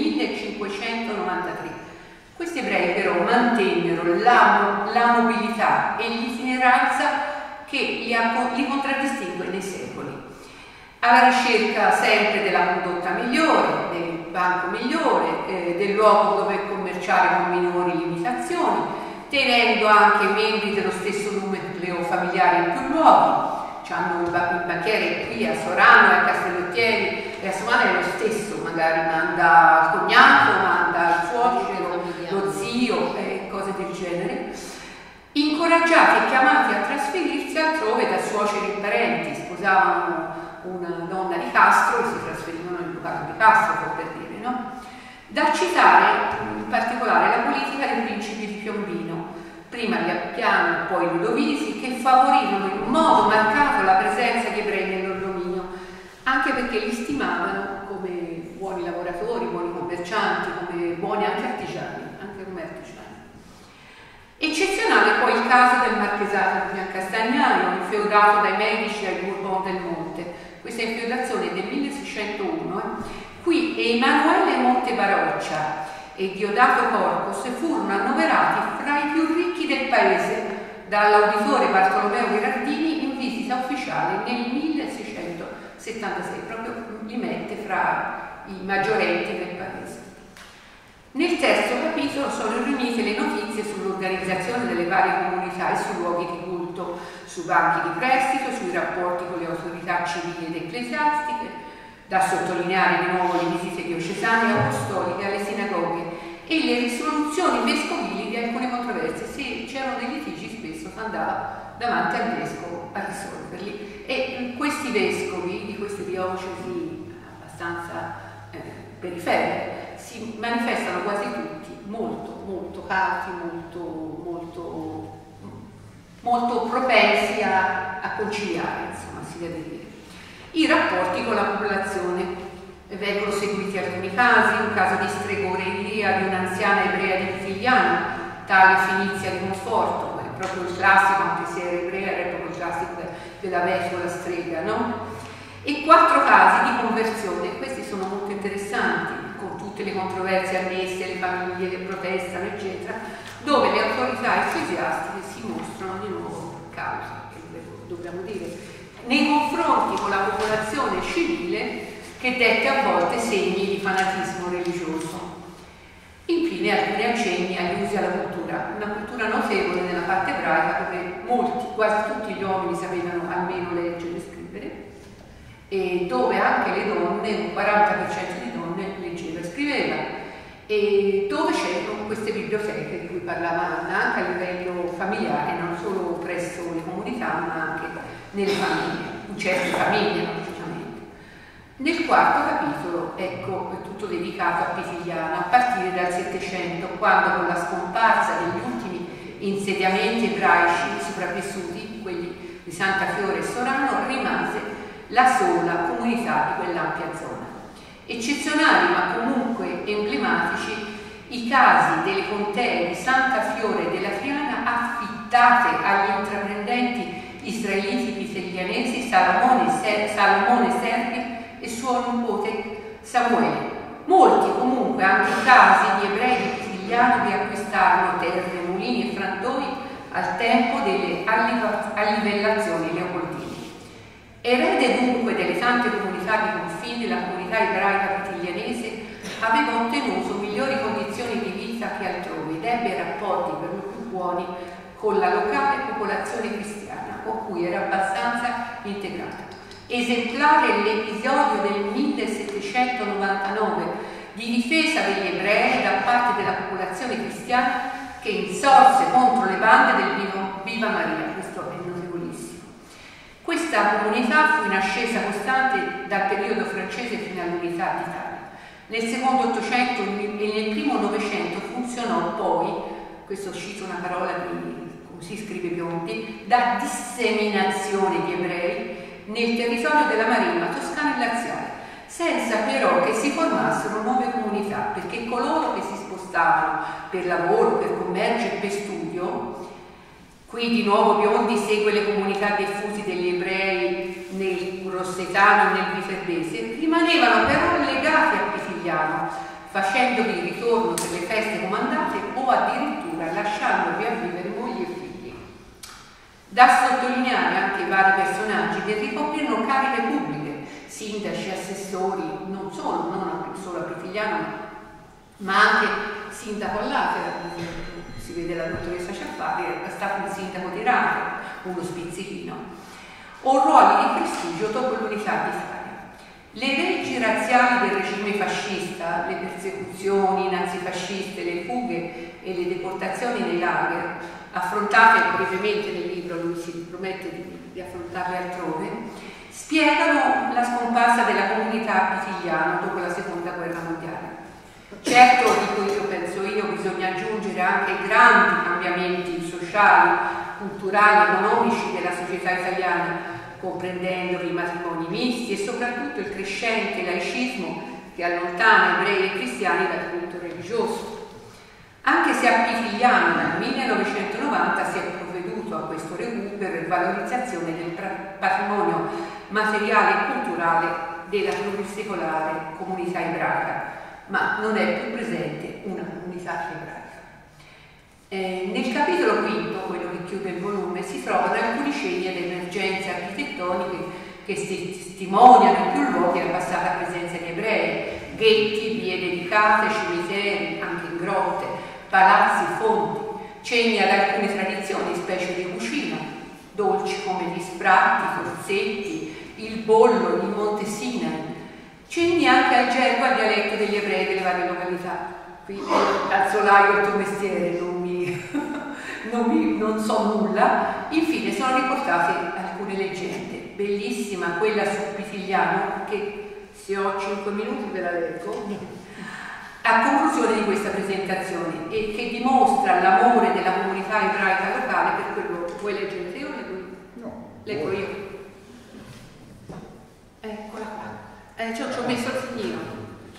1593. Questi ebrei però mantennero la mobilità e l'itineranza che li contraddistingue nei secoli, alla ricerca sempre della condotta migliore, del banco migliore, del luogo dove commerciare con minori limitazioni, tenendo anche membri dello stesso nucleo familiare in più luoghi. C'hanno il banchiere qui a Sorano e a Castellottieri, e a Sovana è lo stesso, magari manda il cognato, manda il suocero, lo zio e cose del genere, incoraggiati e chiamati a trasferirsi altrove da suoceri e parenti. Sposavano una donna di Castro e si trasferivano nel Ducato di Castro, per dire, no? Da citare in particolare la politica dei principi di Piombino, prima gli Appiani e poi i Ludovisi, che favorivano in un modo marcato la presenza di ebrei nel loro dominio, anche perché li stimavano come buoni lavoratori, buoni commercianti, come buoni anche artigiani, Eccezionale poi il caso del Marchesato di Piancastagnaio, infeudato dai Medici ai Bourbon del Monte. Questa infeudazione è del 1601. Qui Emanuele Montebaroccia e Diodato Corcos furono annoverati fra i più ricchi del paese, dall'auditore Bartolomeo Gherardini in visita ufficiale nel 1676, proprio li mette fra i maggiorenti del paese. Nel terzo capitolo sono riunite le notizie sull'organizzazione delle varie comunità e sui luoghi di culto, sui banchi di prestito, sui rapporti con le autorità civili ed ecclesiastiche, da sottolineare di nuovo le visite diocesane e apostoliche alle sinagoghe e le risoluzioni vescovili di alcune controversie. Se c'erano dei litigi spesso si andava davanti al vescovo a risolverli, e questi vescovi di queste diocesi abbastanza periferiche si manifestano quasi tutti molto cauti, molto propensi a conciliare, insomma, si deve dire. I rapporti con la popolazione. Vengono seguiti alcuni casi, un caso di stregoreria di un'anziana ebrea di Pitigliano, tale Finizia di Monforto, è proprio il classico, anche se era ebrea, era proprio il classico della vescova strega, no? E 4 casi di conversione, questi sono molto interessanti, con tutte le controversie annesse, le famiglie che protestano, eccetera, dove le autorità ecclesiastiche si mostrano di nuovo causa, dobbiamo dire, nei confronti con la popolazione civile, che dette a volte segni di fanatismo religioso. Infine alcuni accenni agli usi alla cultura, una cultura notevole nella parte ebraica dove quasi tutti gli uomini sapevano almeno leggere e scrivere, e dove anche le donne, un 40% di donne leggeva e scriveva, e dove c'erano queste biblioteche di cui parlava Anna, anche a livello familiare, non solo presso le comunità ma anche nelle famiglie, in certe famiglie logicamente. Nel quarto capitolo, ecco, è tutto dedicato a Pitigliano, a partire dal Settecento, quando con la scomparsa degli ultimi insediamenti ebraici sopravvissuti, quelli di Santa Fiore e Sorano, rimase la sola comunità di quell'ampia zona. Eccezionali ma comunque emblematici i casi delle contee di Santa Fiore e della Friana affittate agli intraprendenti israeliti pitiglianesi Salomone Servi e suo nipote Samuele. Molti comunque anche i casi di ebrei di Pitigliano che acquistarono terre, mulini e frantoi al tempo delle allivellazioni leopoldine. Erede dunque delle tante comunità di confine, la comunità ebraica pitiglianese aveva ottenuto migliori condizioni di vita che altrove ed ebbe rapporti per lo più buoni con la locale popolazione cristiana, con cui era abbastanza integrata. Esemplare l'episodio del 1799 di difesa degli ebrei da parte della popolazione cristiana che insorse contro le bande del Viva Maria. Questo è notevolissimo. Questa comunità fu in ascesa costante dal periodo francese fino all'unità d'Italia. Nel secondo Ottocento e nel primo Novecento funzionò poi, questo cito una parola di, come si scrive Biondi, da disseminazione di ebrei nel territorio della Maremma toscana e laziale, senza però che si formassero nuove comunità, perché coloro che si spostavano per lavoro, per commercio e per studio, qui di nuovo Biondi segue le comunità diffuse degli ebrei nel Rossetano e nel Viterbese, rimanevano però legati a Pitigliano, facendovi il ritorno per le feste comandate o addirittura lasciandovi a vivere mogli e figli. Da sottolineare anche i vari personaggi che ricoprirono cariche pubbliche, sindaci, assessori, non solo a Pitigliano, ma anche sindaco all'Atera, si vede la dottoressa Ciaffari, era stato il sindaco di Rato, uno spizzichino, o ruoli di prestigio dopo l'unità d'Italia. Le leggi razziali del regime fascista, le persecuzioni nazifasciste, le fughe e le deportazioni nei lager, affrontate brevemente nel libro, lui si promette di affrontarle altrove, spiegano la scomparsa della comunità a Pitigliano dopo la seconda guerra mondiale. Certo, dico io, bisogna aggiungere anche i grandi cambiamenti sociali, culturali, economici della società italiana, comprendendovi i matrimoni misti e soprattutto il crescente laicismo che allontana ebrei e cristiani dal culto religioso. Anche se a Pitigliano nel 1990 si è provveduto a questo recupero e valorizzazione del patrimonio materiale e culturale della plurisecolare comunità ebraica, ma non è più presente una comunità ebraica. Nel capitolo quinto, quello che chiude il volume, si trovano alcuni cenni ad emergenze architettoniche che testimoniano in più luoghi la passata presenza di ebrei, ghetti, vie dedicate, cimiteri, anche in grotte, palazzi, fonti, cenni ad alcune tradizioni, specie di cucina, dolci come gli spratti, corsetti, il bollo, il Monte Sinai, cenni anche al gergo, al dialetto degli ebrei delle varie località. Qui calzolaio il tuo mestiere, non so nulla. Infine sono riportate alcune leggende. Bellissima quella su Pitigliano, che se ho 5 minuti ve la leggo, a conclusione di questa presentazione, e che dimostra l'amore della comunità ebraica locale per quel luogo. Vuoi leggere te o leggo io? No. Leggo io. Eccola qua. Ci ho messo il signino.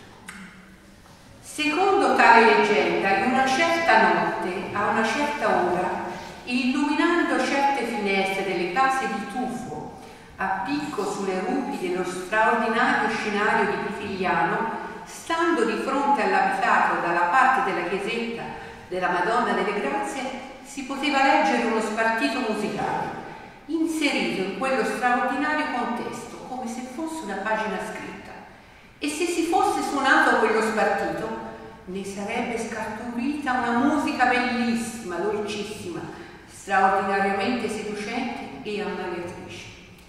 Secondo tale leggenda, in una certa notte, a una certa ora, illuminando certe finestre delle case di tufo, a picco sulle rupi dello straordinario scenario di Pitigliano, stando di fronte all'abitato dalla parte della chiesetta della Madonna delle Grazie, si poteva leggere uno spartito musicale, inserito in quello straordinario contesto, come se fosse una pagina scritta. E se si fosse suonato quello spartito, ne sarebbe scaturita una musica bellissima, dolcissima, straordinariamente seducente e ammaliatrice.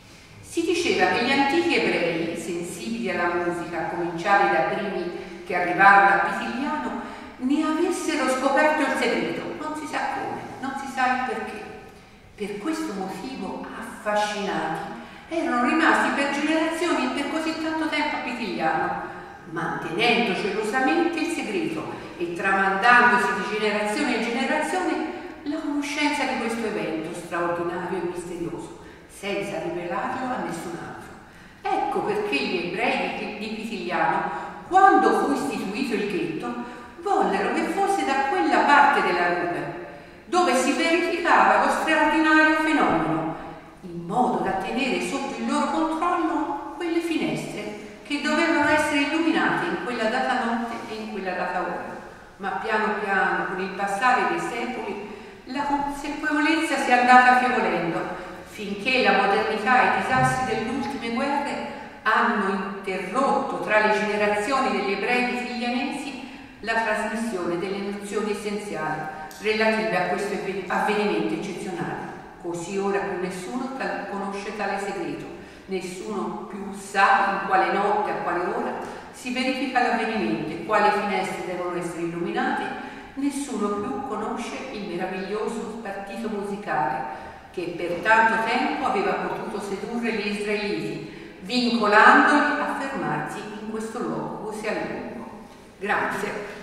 Si diceva che gli antichi ebrei, sensibili alla musica, a cominciare dai primi che arrivarono a Pitigliano, ne avessero scoperto il segreto, non si sa come, non si sa il perché. Per questo motivo, affascinati, erano rimasti per generazioni e per così tanto tempo a Pitigliano, mantenendo gelosamente il segreto e tramandandosi di generazione in generazione la conoscenza di questo evento straordinario e misterioso, senza rivelarlo a nessun altro. Ecco perché gli ebrei di Pitigliano, quando fu istituito il ghetto, vollero che fosse da quella parte della rupe dove si verificava lo straordinario fenomeno, in modo da tenere sotto il loro controllo quelle finestre che dovevano essere illuminate in quella data notte e in quella data ora. Ma piano piano, con il passare dei secoli, la consapevolezza si è andata affievolendo, finché la modernità e i disastri delle ultime guerre hanno interrotto tra le generazioni degli ebrei pitiglianesi la trasmissione delle nozioni essenziali relative a questo avvenimento eccezionale. Così ora più nessuno conosce tale segreto, nessuno più sa in quale notte, a quale ora si verifica l'avvenimento e quali finestre devono essere illuminate, nessuno più conosce il meraviglioso spartito musicale che per tanto tempo aveva potuto sedurre gli israeliti, vincolandoli a fermarsi in questo luogo così a lungo. Grazie.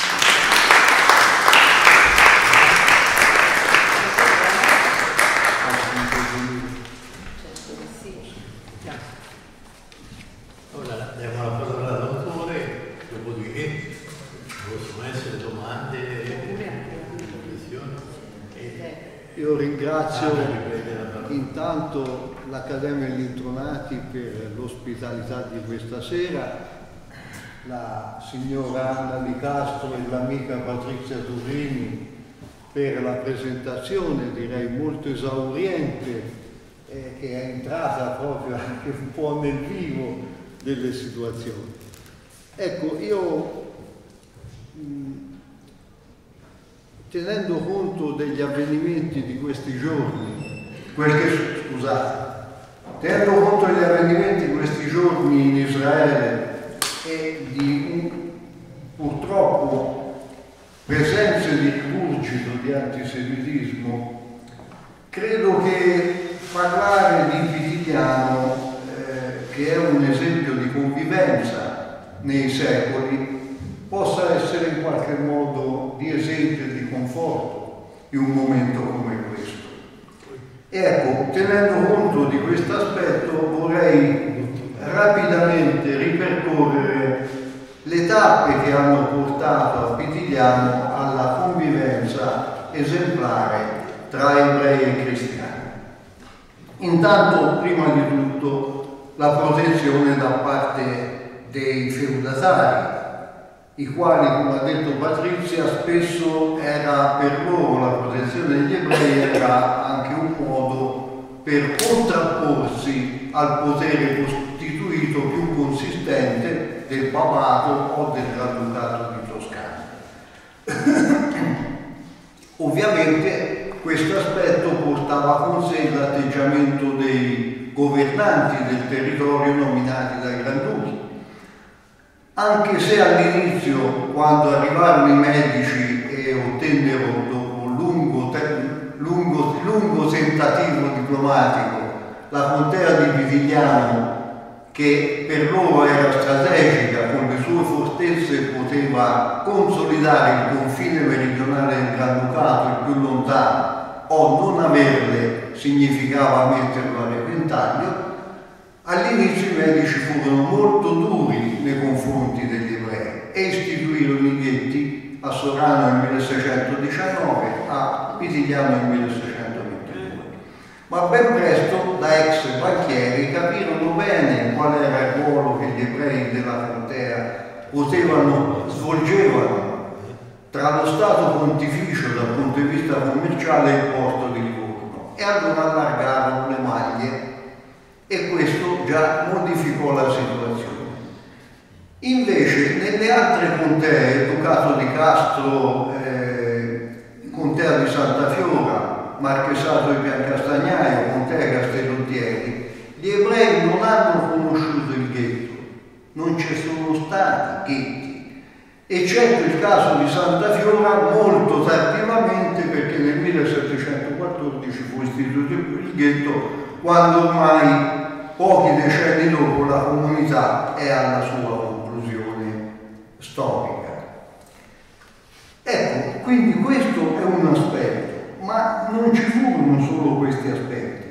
Ora diamo la parola all'autore, dopodiché possono essere domande e riflessioni. Io ringrazio intanto l'Accademia degli Intronati per l'ospitalità di questa sera, la signora Anna Di Castro e l'amica Patrizia Turini per la presentazione, direi molto esauriente, che è entrata proprio anche un po' nel vivo delle situazioni. Ecco, io tenendo conto degli avvenimenti di questi giorni, tenendo conto degli avvenimenti di questi giorni in Israele e di purtroppo presenze di rigurgito di antisemitismo, credo che parlare di Pitigliano, che è un esempio di convivenza nei secoli, possa essere in qualche modo di esempio di conforto in un momento come questo. E ecco, tenendo conto di questo aspetto, vorrei rapidamente ripercorrere le tappe che hanno portato a Pitigliano alla convivenza esemplare tra ebrei e cristiani. Intanto, prima di tutto, la protezione da parte dei feudatari, i quali, come ha detto Patrizia, spesso era per loro la protezione degli ebrei era anche un modo per contrapporsi al potere costituito più consistente del papato o del Granducato di Toscana. Ovviamente questo aspetto portava con sé l'atteggiamento dei governanti del territorio nominati dai Granduchi. Anche se all'inizio, quando arrivarono i medici e ottennero, dopo un lungo tentativo diplomatico, la contea di Pitigliano, che per loro era strategica, con le sue fortezze poteva consolidare il confine meridionale del Granducato, il più lontano, o non averle significava metterlo a repentaglio. All'inizio i medici furono molto duri nei confronti degli ebrei e istituirono i ghetti a Sorano nel 1619, a Pitigliano nel 1622. Ma ben presto, da ex banchieri, capirono bene qual era il ruolo che gli ebrei della contea svolgevano tra lo Stato Pontificio dal punto di vista commerciale e il porto di Livorno, e allora allargarono le maglie, e questo già modificò la situazione. Invece nelle altre contee, il Ducato di Castro, Contea di Santa Fiora, Marchesato di Piancastagnaio, Contea Castellottieri, gli ebrei non hanno conosciuto il ghetto, non ci sono stati ghetti, eccetto il caso di Santa Fiora molto tardivamente, perché nel 1714 fu istituito il ghetto, quando ormai pochi decenni dopo la comunità è alla sua conclusione storica. Ecco, quindi questo è un aspetto, ma non ci furono solo questi aspetti.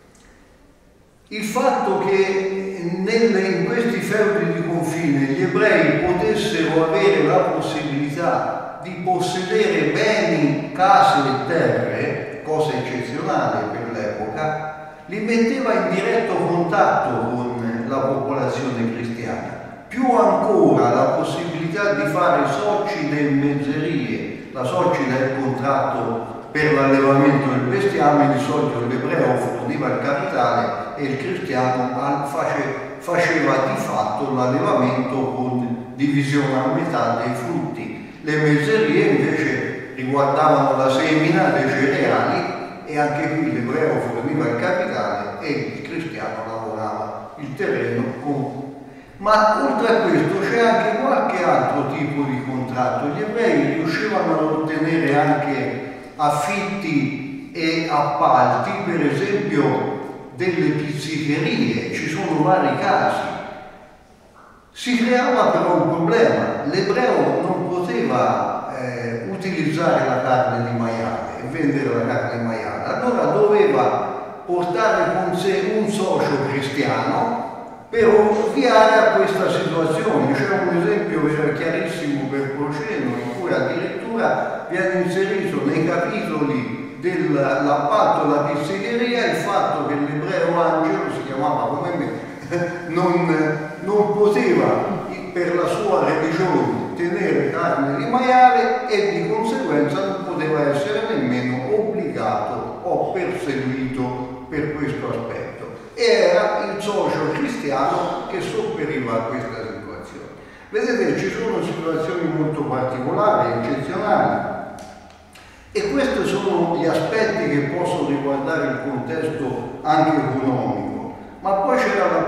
Il fatto che in questi feudi di confine gli ebrei potessero avere la possibilità di possedere beni, case e terre, cosa eccezionale per l'epoca, li metteva in diretto contatto con la popolazione cristiana. Più ancora la possibilità di fare socide e mezzerie. La socida è il contratto per l'allevamento del bestiame, di solito l'ebreo forniva il capitale e il cristiano faceva di fatto l'allevamento con divisione a metà dei frutti. Le mezzerie invece riguardavano la semina dei cereali, e anche qui l'ebreo forniva il capitale e il cristiano lavorava il terreno. Ma oltre a questo c'è anche qualche altro tipo di contratto. Gli ebrei riuscivano ad ottenere anche affitti e appalti, per esempio delle pizzicherie, ci sono vari casi. Si creava però un problema: l'ebreo non poteva utilizzare la carne di maiale e vendere la carne di maiale, allora doveva portare con sé un socio cristiano per ovviare a questa situazione. C'è un esempio chiarissimo per Proceno, in cui addirittura viene inserito nei capitoli dell'appalto alla pizzeria il fatto che l'ebreo Angelo, si chiamava come me, non poteva per la sua religione tenere carne di maiale e di conseguenza non poteva essere nemmeno obbligato o perseguito per questo aspetto. Era il socio cristiano che sopperiva a questa situazione. Vedete, ci sono situazioni molto particolari, eccezionali, e questi sono gli aspetti che possono riguardare il contesto anche economico. Ma poi c'era il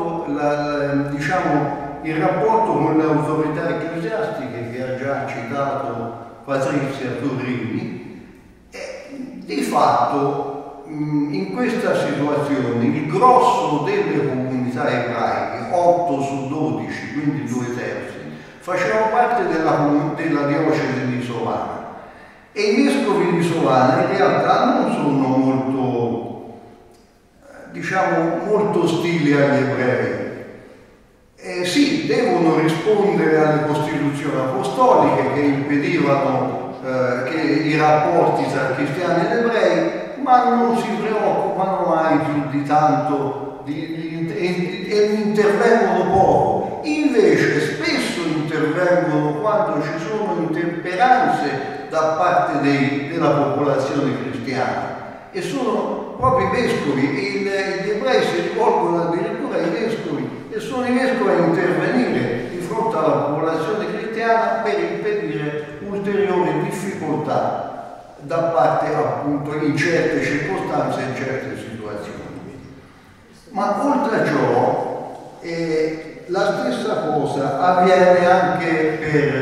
rapporto con le autorità ecclesiastiche che ha già citato Patrizia Torrini, e di fatto in questa situazione il grosso delle comunità ebraiche, 8 su 12, quindi 2 terzi, facevano parte della diocesi di Sovana, e i vescovi di Sovana in realtà non sono molto ostili agli ebrei. Sì, devono rispondere alle costituzioni apostoliche che impedivano i rapporti tra cristiani ed ebrei, ma non si preoccupano mai più di tanto e intervengono poco. Invece spesso intervengono intervengono quando ci sono intemperanze da parte della popolazione cristiana, e sono proprio i vescovi, gli ebrei si rivolgono addirittura ai vescovi e sono i vescovi a intervenire di fronte alla popolazione cristiana per impedire ulteriori difficoltà da parte, appunto, in certe circostanze, in certe situazioni. Ma oltre a ciò, la stessa cosa avviene anche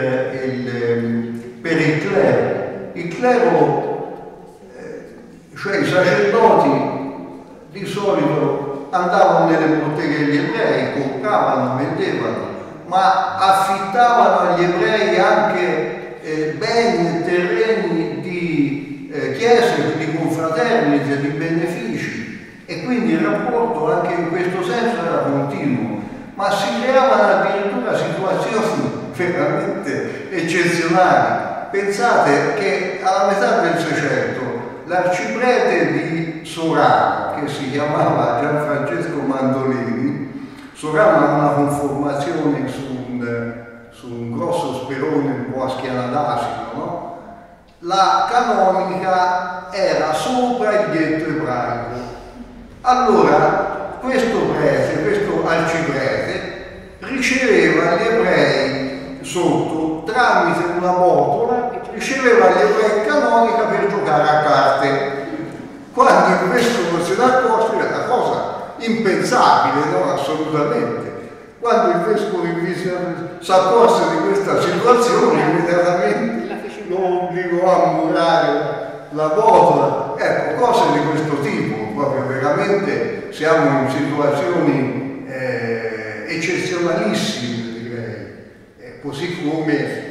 per il clero. Il clero, cioè i sacerdoti, di solito andavano nelle botteghe degli ebrei, compravano, vendevano, ma affittavano agli ebrei anche beni e terreni di chiese, di confraternite, di benefici, e quindi il rapporto anche in questo senso era continuo, ma si creavano addirittura situazioni veramente eccezionali. Pensate che alla metà del Seicento l'arciprete di Sorano, che si chiamava Gianfrancesco Mandolini, Sorano ha una conformazione su un grosso sperone un po' a schiena d'asino, no? La canonica era sopra il ghetto ebraico. Allora questo prete, questo arciprete, riceveva gli ebrei sotto tramite una botola, riceveva gli ebrei canonica per giocare a carte. Quando il vescovo se ne accorse, era una cosa impensabile, no? Assolutamente. Quando il vescovo si accorse di questa situazione, immediatamente lo obbligò a murare la botola. Ecco, cose di questo tipo, proprio veramente siamo in situazioni eccezionalissime, direi. Così come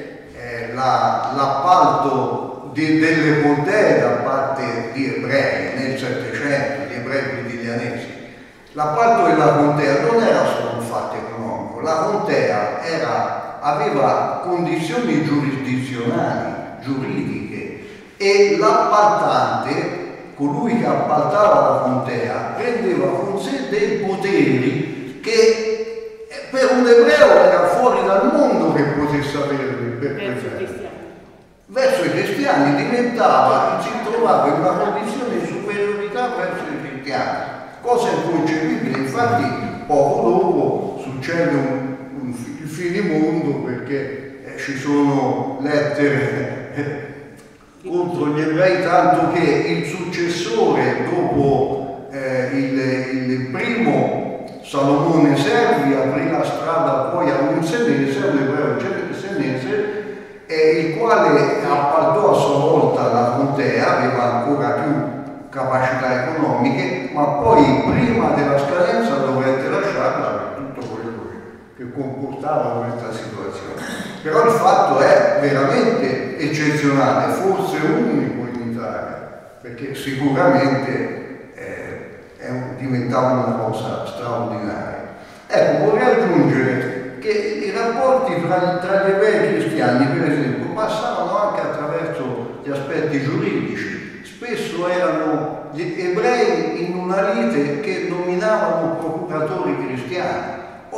l'appalto delle contee da parte di ebrei nel Settecento, gli ebrei quotidianesi. L'appalto della contea non era solo un fatto economico, la contea aveva condizioni giurisdizionali, giuridiche, e l'appaltante, colui che appaltava la contea, prendeva con sé dei poteri che per un ebreo era fuori dal mondo che potesse averli per questo. Verso i cristiani si trovava in una condizione di superiorità verso i cristiani, cosa inconcepibile. Infatti poco dopo succede il finimondo, perché ci sono lettere contro gli ebrei, tanto che il successore dopo il primo Salomone Servi aprì la strada poi a un senese, un ebreo senese, il quale appaltò a sua volta la contea, aveva ancora più capacità economiche, ma poi prima della scadenza dovette lasciarla per tutto quello che comportava questa situazione. Però il fatto è veramente eccezionale, forse unico in Italia, perché sicuramente diventava una cosa straordinaria. Ecco, vorrei aggiungere che i rapporti tra gli ebrei e cristiani, per esempio, passavano anche attraverso gli aspetti giuridici. Spesso erano gli ebrei in una lite che nominavano procuratori cristiani,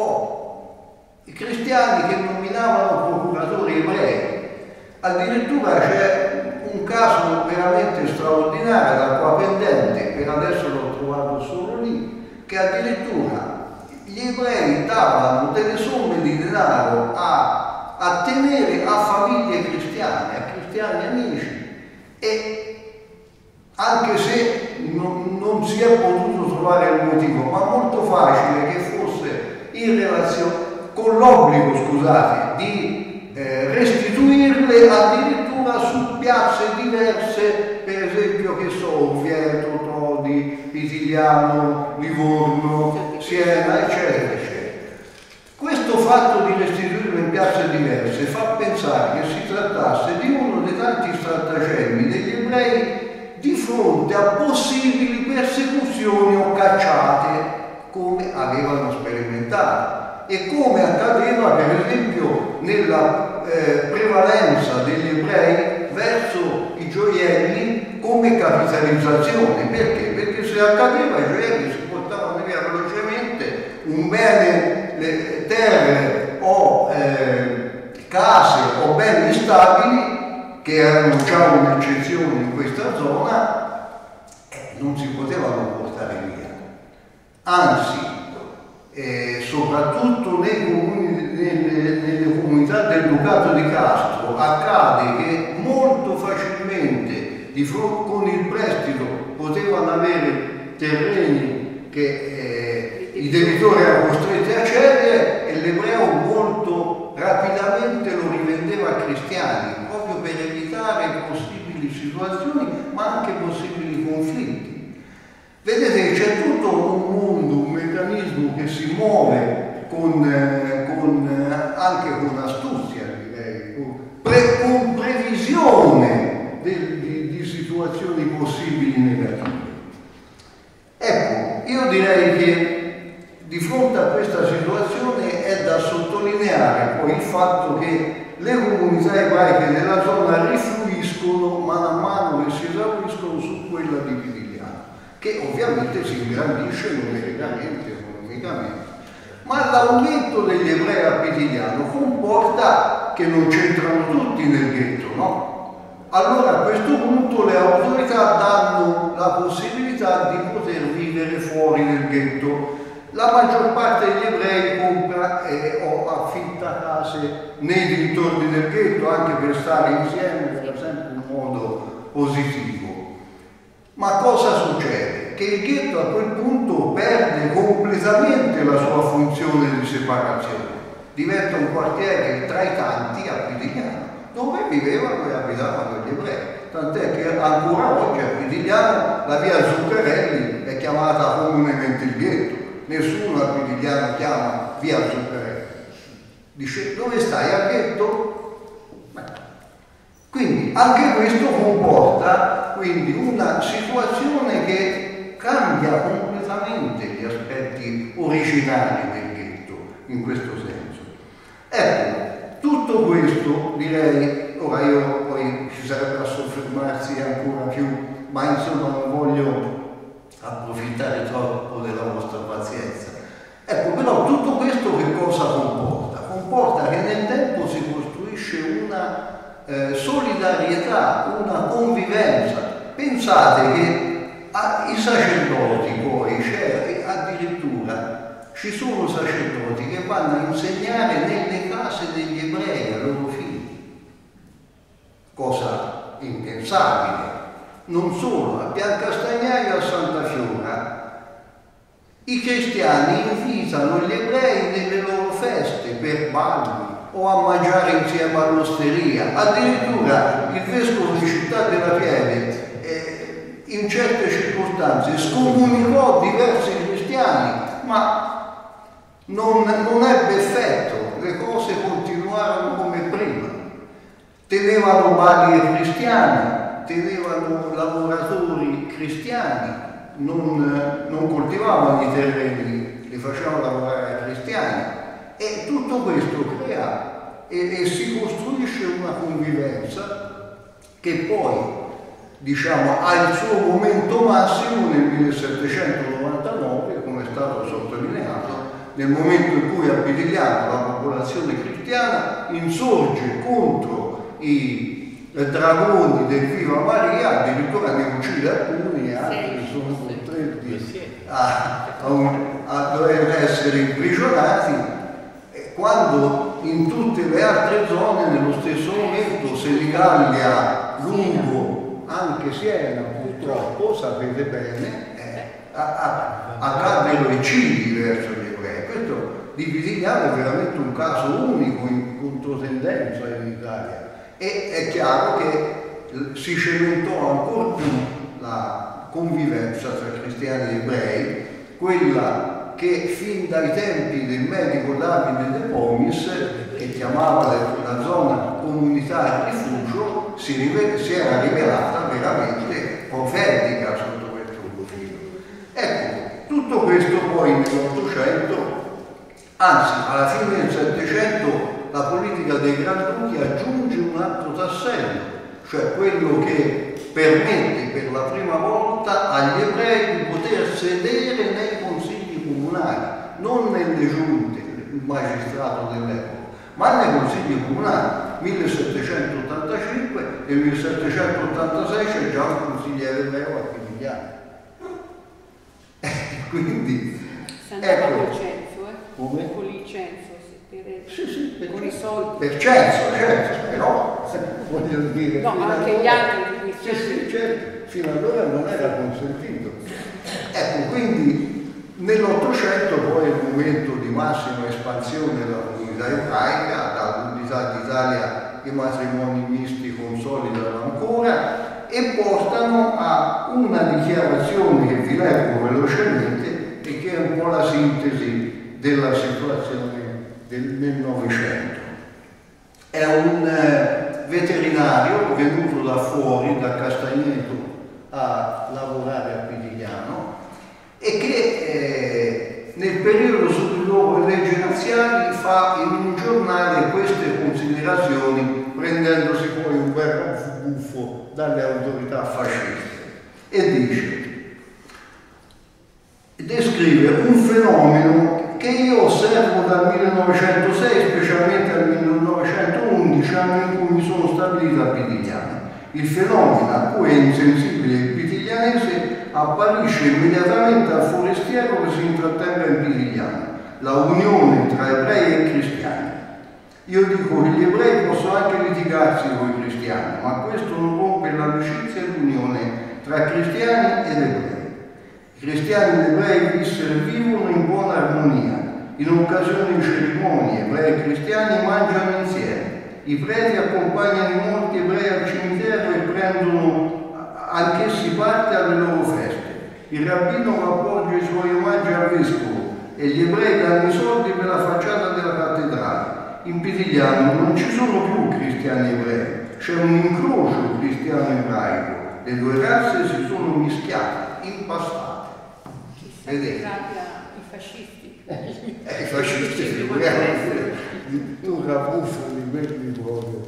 o i cristiani che nominavano procuratori ebrei. Addirittura c'è un caso veramente straordinario da qua pendente, per adesso l'ho trovato solo lì, che addirittura gli ebrei davano delle somme di denaro a tenere a famiglie cristiane, a cristiani amici, e anche se non si è potuto trovare il motivo, ma molto facile che fosse in relazione con l'obbligo, scusate, di restituirle addirittura su piazze diverse, per esempio, che so, Orvieto, Todi, Pitigliano, Livorno, Siena, eccetera, eccetera. Questo fatto di restituirle in piazze diverse fa pensare che si trattasse di uno dei tanti stratagemmi degli ebrei di fronte a possibili persecuzioni o cacciate, come avevano sperimentato e come accadeva per esempio nella prevalenza degli ebrei verso i gioielli come capitalizzazione. Perché? Perché se accadeva i gioielli si portavano via velocemente, un bene, le terre o case o beni stabili, che erano già un'eccezione in questa zona, non si potevano portare via. Anzi, soprattutto nelle comunità del Ducato di Castro accade che molto facilmente con il prestito potevano avere terreni che i debitori erano costretti a cedere e l'ebreo molto rapidamente lo rivendeva a cristiani, proprio per evitare possibili situazioni ma anche possibili conflitti. Vedete che c'è tutto un mondo, un meccanismo che si muove anche con astuzia, direi, con previsione di situazioni possibili negative. Ecco, io direi che di fronte a questa situazione è da sottolineare poi il fatto che le comunità ebraiche della zona rifluiscono man mano che si esauriscono su quella di Pitigliano, che ovviamente si ingrandisce numericamente, economicamente. Ma l'aumento degli ebrei a Pitigliano comporta che non c'entrano tutti nel ghetto, no? Allora a questo punto le autorità danno la possibilità di poter vivere fuori del ghetto. La maggior parte degli ebrei compra o affitta case nei dintorni del ghetto, anche per stare insieme, era sempre un modo positivo. Ma cosa succede? Che il ghetto a quel punto perde completamente la sua funzione di separazione, diventa un quartiere tra i tanti a Pitigliano, dove vivevano e abitavano gli ebrei, tant'è che ancora oggi a Pitigliano la via Zuccarelli è chiamata comunemente il ghetto, nessuno a Pitigliano chiama via Zuccarelli, dice dove stai, al ghetto? Quindi anche questo comporta quindi una situazione che cambia completamente gli aspetti originali del ghetto in questo senso. Ecco, tutto questo direi, ora io poi ci sarebbe da soffermarsi ancora più, ma insomma non voglio approfittare troppo della vostra pazienza. Ecco, però tutto questo che cosa comporta? Comporta che nel tempo si costruisce una solidarietà, una convivenza. Pensate che i sacerdoti poi, cioè, addirittura ci sono sacerdoti che vanno a insegnare nelle case degli ebrei ai loro figli, cosa impensabile. Non solo, a Biancastagnaio e a Santa Fiora i cristiani invitano gli ebrei nelle loro feste per balli o a mangiare insieme all'osteria. Addirittura il vescovo di Città della Pieve in certe circostanze scomunicò diversi cristiani, ma non ebbe effetto, le cose continuarono come prima. Tenevano balli cristiani, tenevano lavoratori cristiani, non coltivavano i terreni, li facevano lavorare ai cristiani, e tutto questo crea e si costruisce una convivenza che poi, diciamo, ha il suo momento massimo nel 1799, come è stato sottolineato, nel momento in cui a Pitigliano la popolazione cristiana insorge contro i dragoni del Viva Maria, addirittura ne uccide alcuni e altri sono costretti a dover essere imprigionati, quando in tutte le altre zone nello stesso momento, Senigallia, Lungo, anche Siena purtroppo, sapete bene, accadono eccidi verso gli ebrei. Questo di Pitigliano è veramente un caso unico in controtendenza in Italia. E è chiaro che si cementò ancora più la convivenza tra cristiani e ebrei, quella che fin dai tempi del medico Davide De Pomis, che chiamava la zona comunità e rifugio, si era rivelata veramente profetica sotto questo profilo. Ecco, tutto questo poi nell'Ottocento, anzi alla fine del Settecento, la politica dei Granduchi aggiunge un altro tassello, cioè quello che permette per la prima volta agli ebrei di poter sedere nei consigli comunali, non nelle giunte, il magistrato dell'epoca, ma nei consigli comunali. 1785 e 1786 c'è già un consigliere ebreo a Pitigliano. Quindi ecco, col censo, come? Con il censo, sì, con i soldi. Per censo, però voglio dire. No, anche gli altri di questi. Sì, certo, fino allora non era consentito. Ecco, quindi nell'Ottocento poi è il momento di massima espansione della comunità ebraica, dall'unità d'Italia i matrimoni misti consolidano ancora e portano a una dichiarazione che vi leggo velocemente e che è un po' la sintesi della situazione nel Novecento. È un veterinario venuto da fuori, da Castagneto, a lavorare a Pitigliano e che nel periodo dopo le leggi razziali fa in un giornale queste considerazioni, prendendosi poi un bel buffo dalle autorità fasciste, e descrive un fenomeno che io osservo dal 1906, specialmente al 1911, anno in cui mi sono stabilito a Pitigliano. Il fenomeno a cui è insensibile il pitiglianese apparisce immediatamente al forestiero che si intrattenga in Pitigliano, la unione tra ebrei e cristiani. Io dico che gli ebrei possono anche litigarsi con i cristiani, ma questo non rompe l'amicizia e l'unione tra cristiani ed ebrei. I cristiani ed ebrei vissero e vivono in buona armonia. In occasione di cerimonie, ebrei e cristiani mangiano insieme. I preti accompagnano i morti ebrei al cimitero e prendono anch'essi parte alle loro feste. Il rabbino appoggia i suoi omaggi al vescovo e gli ebrei danno i soldi per la facciata della cattedrale. In Pitigliano non ci sono più cristiani ebrei, c'è un incrocio cristiano-ebraico. Le due razze si sono mischiate, impastate. Vedete? I fascisti. I fascisti figuriamoci, addirittura buffo di quelli proprio.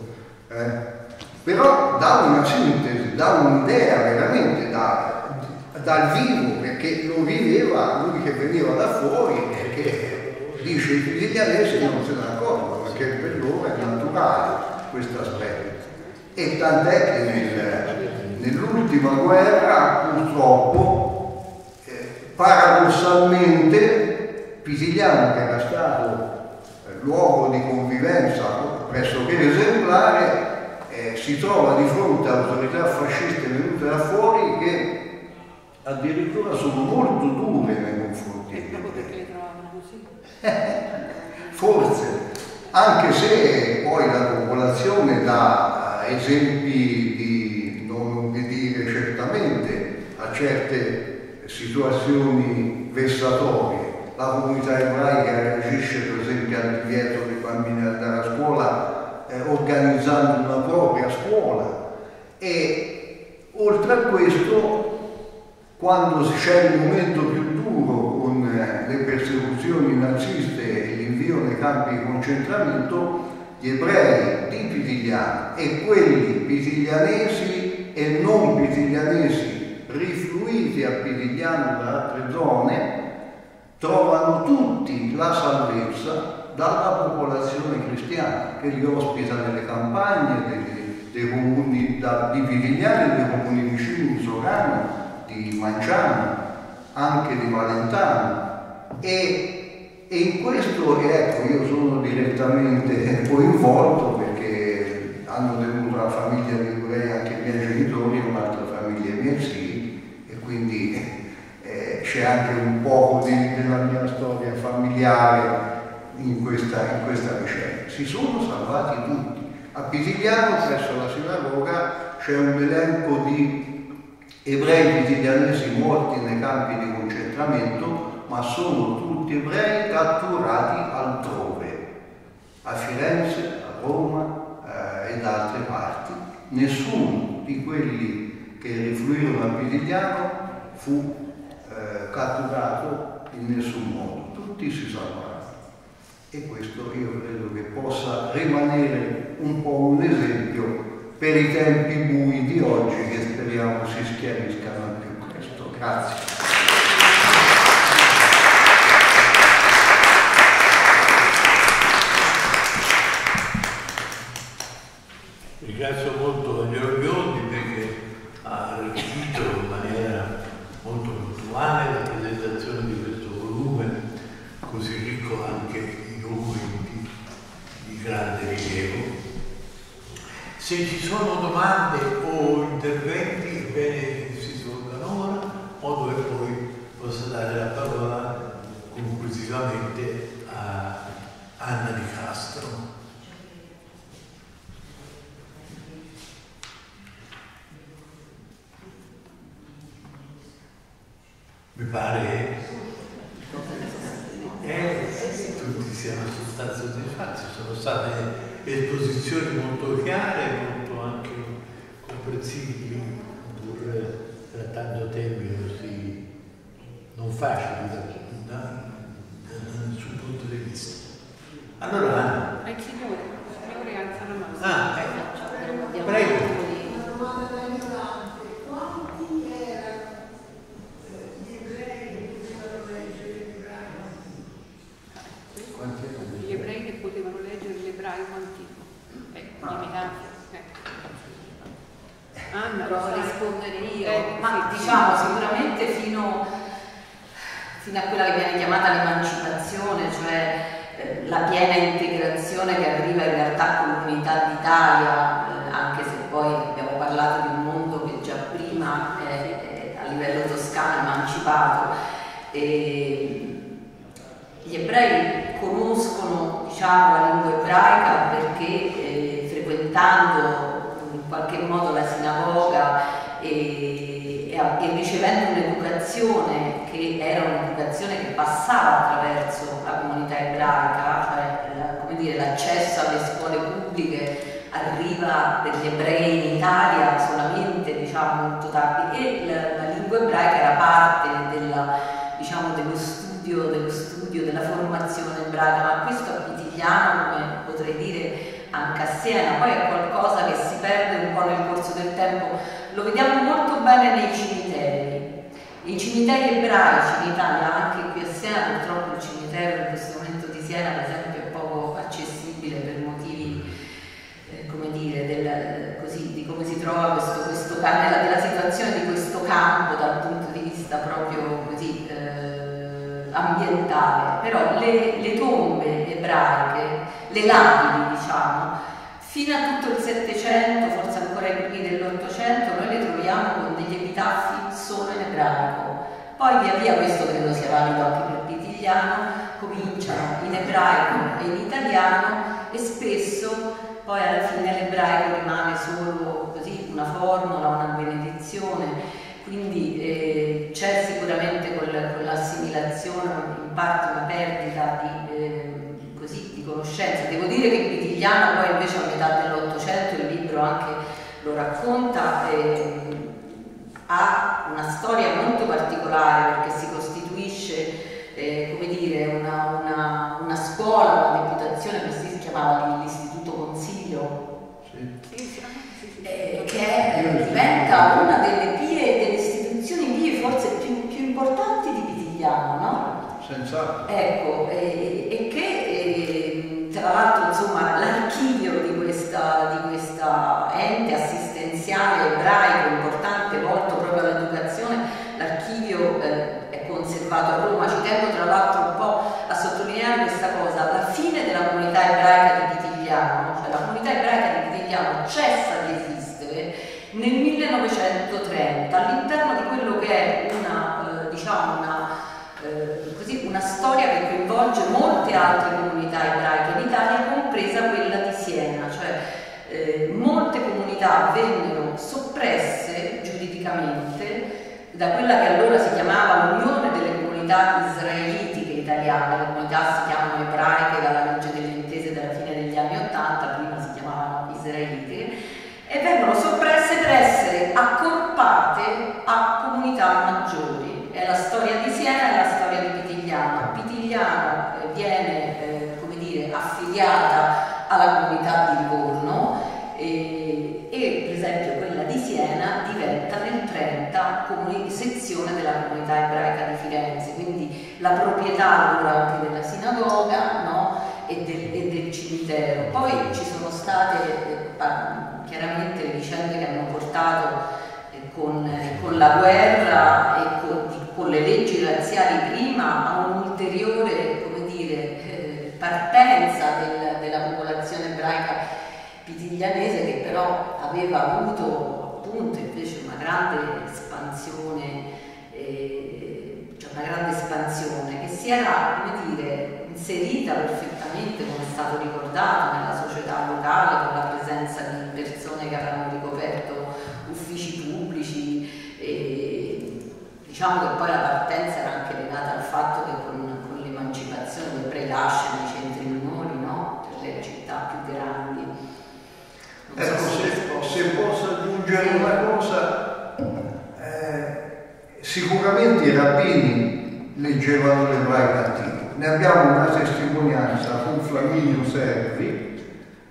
Però dà una sintesi, dà un'idea veramente dal vivo, perché lo viveva lui che veniva da fuori e che dice i pitiglianesi non se ne accorgono, perché per loro è naturale questo aspetto. E tant'è che nell'ultima guerra, purtroppo, paradossalmente, Pitigliano, che era stato luogo di convivenza pressoché esemplare, si trova di fronte a autorità fasciste venute da fuori che addirittura sono molto dure nei confronti. È proprio perché le trovavano così. Forse, anche se poi la popolazione dà esempi di non obbedire certamente a certe situazioni vessatorie. La comunità ebraica reagisce per esempio al divieto dei bambini ad andare a scuola organizzando una propria scuola, e oltre a questo, quando c'è il momento più duro con le persecuzioni naziste e l'invio nei campi di concentramento, gli ebrei di Pitigliano e quelli pitiglianesi e non pitiglianesi rifluiti a Pitigliano da altre zone trovano tutti la salvezza dalla popolazione cristiana che li ospita nelle campagne dei comuni di Pitigliano e dei comuni vicini di Sogano, di Manciano, anche di Valentano. E in questo, ecco, io sono direttamente coinvolto perché hanno tenuto una famiglia di ebrei anche i miei genitori e un'altra famiglia i miei zii, e quindi c'è anche un po' della mia storia familiare in questa vicenda. Si sono salvati tutti. A Pitigliano, presso la sinagoga, c'è un elenco di ebrei pitiglianesi morti nei campi di concentramento, ma sono tutti ebrei catturati altrove, a Firenze, a Roma e da altre parti. Nessuno di quelli che rifluirono a Pitigliano fu catturato in nessun modo, tutti si salvarono. E questo io credo che possa rimanere un po' un esempio per i tempi bui di oggi, che speriamo si schiariscano al più presto. Grazie. sono domande o interventi, è bene che si svolgano ora, modo che poi possa dare la parola conclusivamente a Anna Di Castro. Mi pare tutti siamo stati soddisfatti, sono state esposizioni molto chiare, molto anche comprensibili, pur trattando temi così non facili da nessun punto di vista. Allora Anna. Il signore alza la mano. Ah, ecco. Prego. Gli ebrei che potevano leggere l'ebraico antico. Limitati. Anna, provo a rispondere io, ma sì, diciamo sicuramente fino a quella che viene chiamata l'emancipazione, cioè la piena integrazione che arriva in realtà con l'unità d'Italia, anche se poi abbiamo parlato di un mondo che già prima è a livello toscano emancipato. Gli ebrei conoscono, diciamo, la lingua ebraica perché frequentando in qualche modo la sinagoga e ricevendo un'educazione che era un'educazione che passava attraverso la comunità ebraica, cioè come dire, l'accesso alle scuole pubbliche arriva per gli ebrei in Italia solamente, diciamo, molto tardi, e la lingua ebraica era parte dello studio della formazione ebraica, ma questo a Pitigliano, come potrei dire anche a Siena, poi è qualcosa che si perde un po' nel corso del tempo. Lo vediamo molto bene nei cimiteri. I cimiteri ebraici in Italia, anche qui a Siena, purtroppo il cimitero in questo momento di Siena, per esempio, è poco accessibile per motivi, come dire, di come si trova questo della situazione di questo campo dal punto di vista proprio così ambientale. Però le tombe ebraiche, le lapidi, diciamo, fino a tutto il Settecento, forse ancora i primi dell'Ottocento, noi le troviamo con degli epitaffi solo in ebraico. Poi via via, questo credo sia valido anche per Pitigliano, cominciano in ebraico e in italiano, e spesso poi alla fine l'ebraico rimane solo così una formula, una benedizione. Quindi c'è sicuramente con l'assimilazione in parte una perdita di conoscenza. Devo dire che Pitigliano poi invece a metà dell'Ottocento, il libro anche lo racconta, ha una storia molto particolare perché si costituische come dire, una scuola, una deputazione che si chiamava l'Istituto Consiglio, che diventa una delle istituzioni vie forse più importanti di Pitigliano, no? Senz'altro. Ecco, e che tra l'altro, insomma, l'archivio di questa ente assistenziale ebraico importante volto proprio all'educazione, l'archivio è conservato a Roma. Ci tengo tra l'altro un po' a sottolineare questa cosa: alla fine della comunità ebraica di Pitigliano, cioè la comunità ebraica di Pitigliano cessa di esistere nel 1930 all'interno di quello che è una storia che coinvolge molte altre comunità ebraiche in Italia, compresa quella di Siena, cioè molte comunità vennero soppresse giuridicamente da quella che allora si chiamava Unione delle Comunità Israelitiche Italiane. Le comunità si chiamano ebraiche dalla legge delle intese della fine degli anni '80, prima si chiamavano israelitiche, e vengono soppresse per essere accorpate a comunità maggiori. È la storia di Siena e la storia di Pitigliano. Pitigliano viene, come dire, affiliata alla comunità di Livorno e per esempio quella di Siena diventa nel 30 sezione della comunità ebraica di Firenze, quindi la proprietà allora anche della sinagoga, no? e del cimitero. Poi ci sono state chiaramente le vicende che hanno portato con la guerra e con le leggi razziali prima a un'ulteriore, come dire, partenza della popolazione ebraica pitiglianese, che però aveva avuto appunto invece una grande espansione, che si era, come dire, inserita perfettamente, come è stato ricordato, nella società locale, con la presenza di persone che avevano ricoperto uffici pubblici, e diciamo che poi la partenza era anche legata al fatto che con l'emancipazione gli ebrei lasciano i centri minori, no? Per le città più grandi. Ecco, se posso aggiungere una cosa, sicuramente i rabbini leggevano l'ebraico antico. Ne abbiamo una testimonianza con Flaminio Servi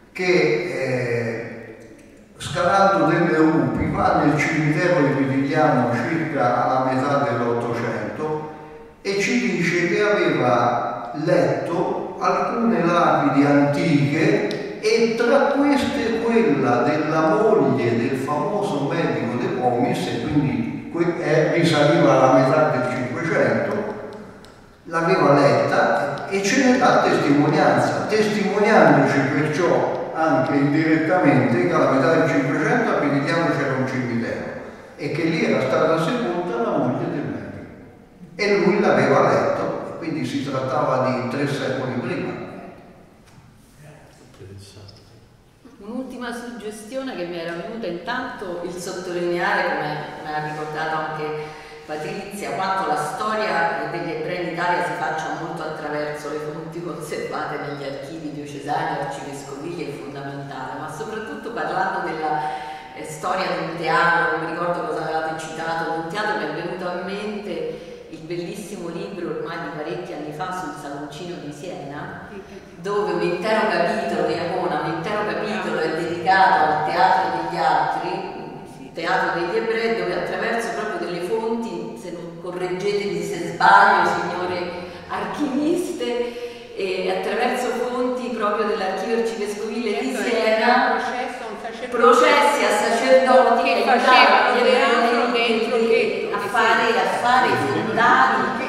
che scalando delle rupi va nel cimitero di Pitigliano circa alla metà dell'Ottocento e ci dice che aveva letto alcune lapidi antiche e tra queste quella della moglie del famoso medico De Pomis, e quindi risaliva alla metà del Cinquecento, l'aveva letta e ce ne dà testimonianza, testimoniandoci perciò anche indirettamente che alla metà del Cinquecento a Pitigliano c'era un cimitero e che lì era stata sepolta la moglie del medico e lui l'aveva letto, quindi si trattava di 3 secoli prima. Un'ultima suggestione che mi era venuta, intanto il sottolineare, come ha ricordato anche Patrizia, quanto la storia degli ebrei in Italia si faccia molto attraverso le fonti conservate negli archivi diocesani, arcivescovili, è fondamentale, ma soprattutto parlando della storia di un teatro, non mi ricordo cosa avevate citato, di un teatro mi è venuto a mente il bellissimo libro ormai di parecchi anni fa sul Saloncino di Siena, dove un intero capitolo di Iacona, un intero capitolo è dedicato al teatro degli altri, teatro degli ebrei, dove attraverso proprio delle fonti, se non correggetemi se sbaglio, signore archiviste, e attraverso fonti proprio dell'archivio arcivescovile di Siena, processi a sacerdoti che facevano gli ebrei a fare i fondali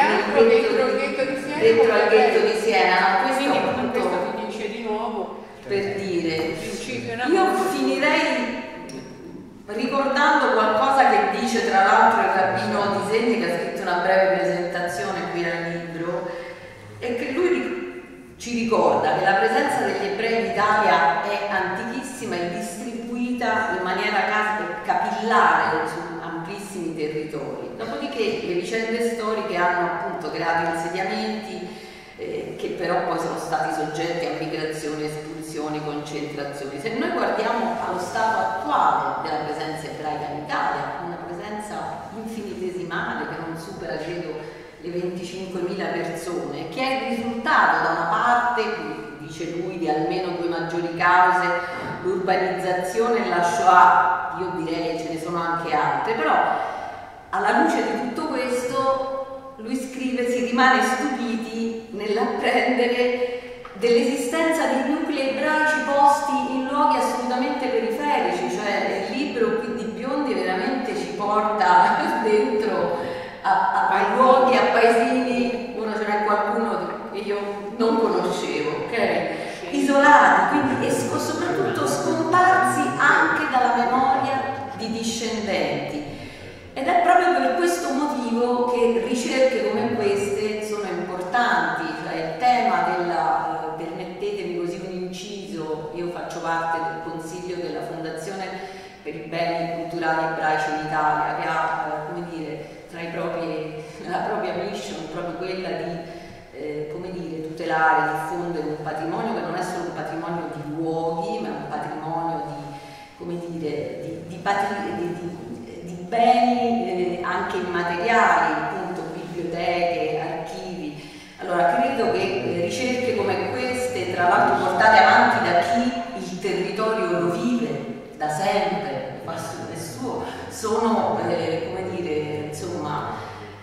dentro al ghetto di Siena. Questo ti dice di nuovo per dire, io finirei ricordando qualcosa che dice tra l'altro il rabbino Disegni, che ha scritto una breve presentazione qui al libro, e che lui ci ricorda che la presenza degli ebrei in Italia è antichissima e distribuita in maniera capillare su amplissimi territori. Dopodiché le vicende storiche hanno appunto creato insediamenti che però poi sono stati soggetti a migrazioni, espulsioni, concentrazioni. Se noi guardiamo allo stato attuale della presenza ebraica in Italia, una presenza infinitesimale che non supera, credo, le 25.000 persone, che è il risultato da una parte, dice lui, di almeno 2 maggiori cause, l'urbanizzazione e la Shoah, io direi ce ne sono anche altre, però alla luce di tutto questo lui scrive: si rimane stupiti nell'apprendere dell'esistenza di nuclei ebraici posti in luoghi assolutamente periferici, cioè il libro qui di Biondi veramente ci porta dentro a luoghi, a paesini, ora ce n'è qualcuno che io non conoscevo, ok? Isolati, quindi soprattutto scomparsi anche dalla memoria di discendenti. Ed è proprio per questo motivo che ricerche come queste sono importanti, cioè il tema della, permettetemi così un inciso, io faccio parte del consiglio della Fondazione per i beni culturali ebraici in Italia, che ha, come dire, tra la propria mission proprio quella di come dire, tutelare, diffondere un patrimonio che non è solo un patrimonio di luoghi, ma un patrimonio di, come dire, di beni anche immateriali, appunto biblioteche, archivi. Allora credo che ricerche come queste, tra l'altro portate avanti da chi il territorio lo vive da sempre, è suo, sono come dire, insomma,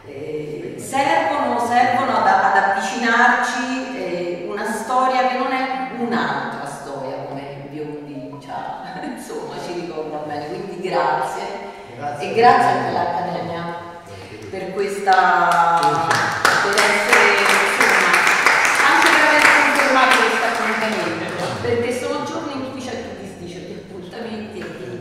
servono ad avvicinarci una storia che non è un'altra storia, come Biondi insomma ci ricorda bene. Quindi grazie. E grazie anche all'Accademia per questa, per essere, insomma, anche per aver confermato questo appuntamento, perché sono giorni in cui c'è più disdice di appuntamenti e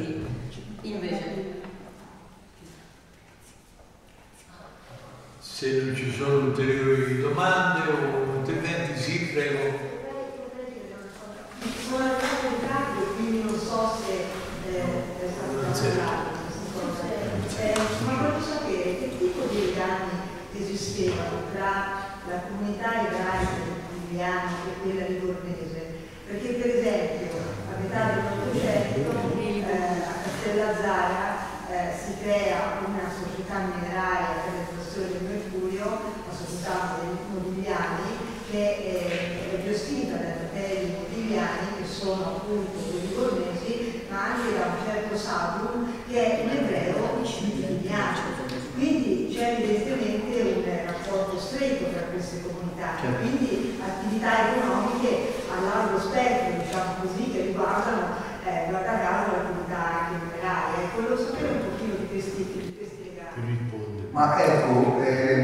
Se non ci sono ulteriori domande o interventi, sì, prego. Sono arrivato in cambio, quindi non so se è stato lavorato ma voglio sapere che tipo di legami esistevano tra la comunità ebraica del Puglia e quella livornese, perché per esempio a metà dell'Ottocento a Castellazzara si crea una società mineraria per l'estrazione del mercurio, la società Modigliani, che è gestita dai fratelli Modigliani, che sono appunto dei livornesi, ma anche da un certo Sadum, che è un ebreo modigliano. Quindi c'è evidentemente un rapporto stretto tra queste comunità, quindi attività economiche a largo spettro, diciamo così, che riguardano guarda caso l'attività anche mineraria. E volevo sapere un pochino di questi legami. Ma ecco,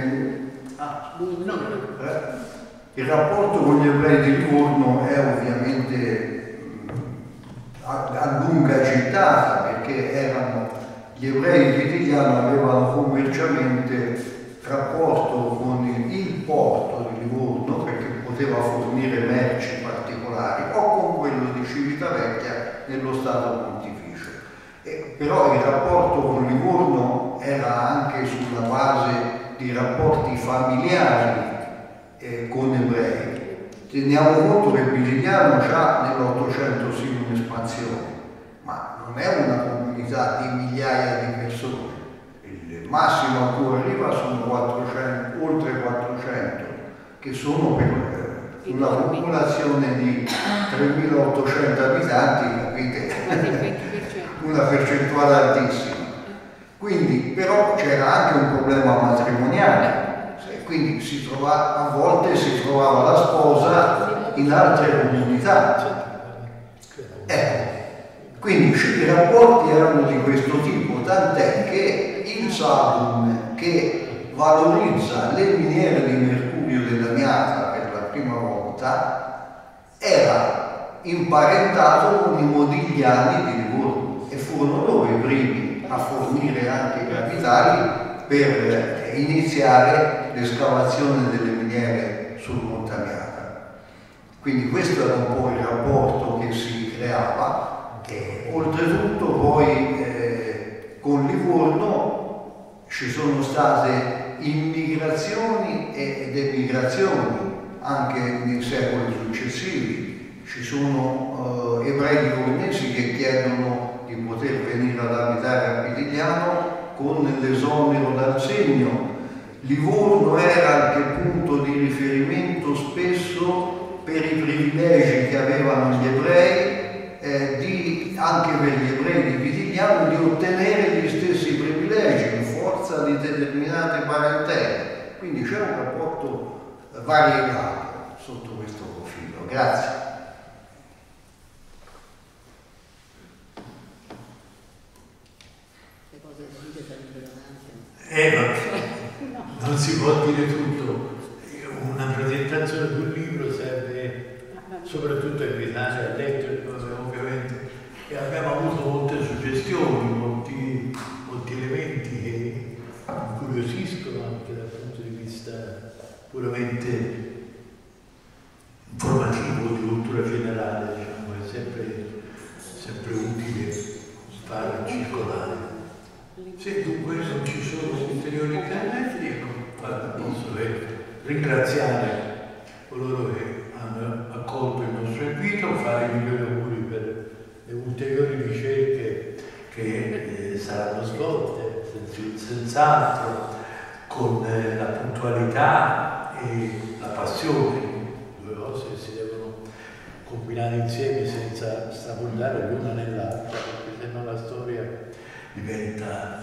il rapporto con gli ebrei di Livorno è ovviamente a lunga citata, perché gli ebrei di Vitigliano avevano commercialmente rapporto con il porto di Livorno, perché poteva fornire merci particolari, o con quello di Civitavecchia nello Stato Pontificio. Però il rapporto con Livorno era anche sulla base di rapporti familiari con ebrei. Teniamo conto che Vitigliano già nell'Ottocento si è un'espansione, ma non è una comunità di migliaia di persone. Il massimo a cui arriva sono 400, oltre 400, che sono per una popolazione di 3.800 abitanti, capite? Una percentuale altissima. Quindi, però c'era anche un problema matrimoniale. Quindi a volte si trovava la sposa in altre comunità. Ecco, quindi i rapporti erano di questo tipo, tant'è che il Sadum, che valorizza le miniere di mercurio della Miata per la prima volta, era imparentato con i Modigliani di Livorno, e furono loro i primi a fornire anche i capitali per iniziare l'escavazione delle miniere sul Montamiata. Quindi questo era un po' il rapporto che si creava, e oltretutto poi con Livorno ci sono state immigrazioni ed emigrazioni anche nei secoli successivi. Ci sono ebrei livornesi che chiedono di poter venire ad abitare a Pitigliano con l'esonero dal segno. Livorno era anche punto di riferimento spesso per i privilegi che avevano gli ebrei, anche per gli ebrei di Pitigliano, di ottenere gli stessi privilegi in forza di determinate parentele. Quindi c'è un rapporto variegato sotto questo profilo. Grazie. Non si può dire tutto. Una presentazione di un libro serve soprattutto a invitare a leggere, ovviamente, e abbiamo avuto molte suggestioni, molti elementi che incuriosiscono anche dal punto di vista puramente informativo, di cultura generale, diciamo, è sempre utile fare circolare. Se dunque non ci sono ulteriori interventi, posso ringraziare coloro che hanno accolto il nostro invito, fare i migliori auguri per le ulteriori ricerche che saranno svolte, senz'altro con la puntualità e la passione, due cose che si devono combinare insieme senza strapollare l'una nell'altra, perché sennò la storia diventa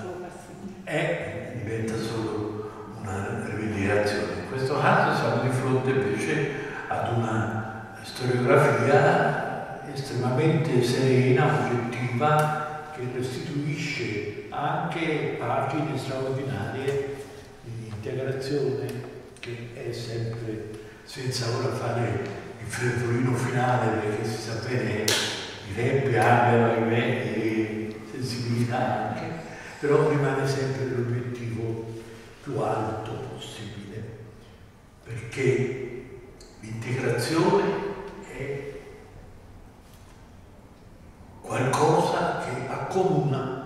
solo una rivendicazione. In questo caso siamo di fronte invece ad una storiografia estremamente serena, oggettiva, che restituisce anche pagine straordinarie di integrazione, che è sempre, senza ora fare il freddolino finale, perché si sa bene che i tempi cambiano, e sensibilità anche, però rimane sempre l'obiettivo più alto, possibile, perché l'integrazione è qualcosa che accomuna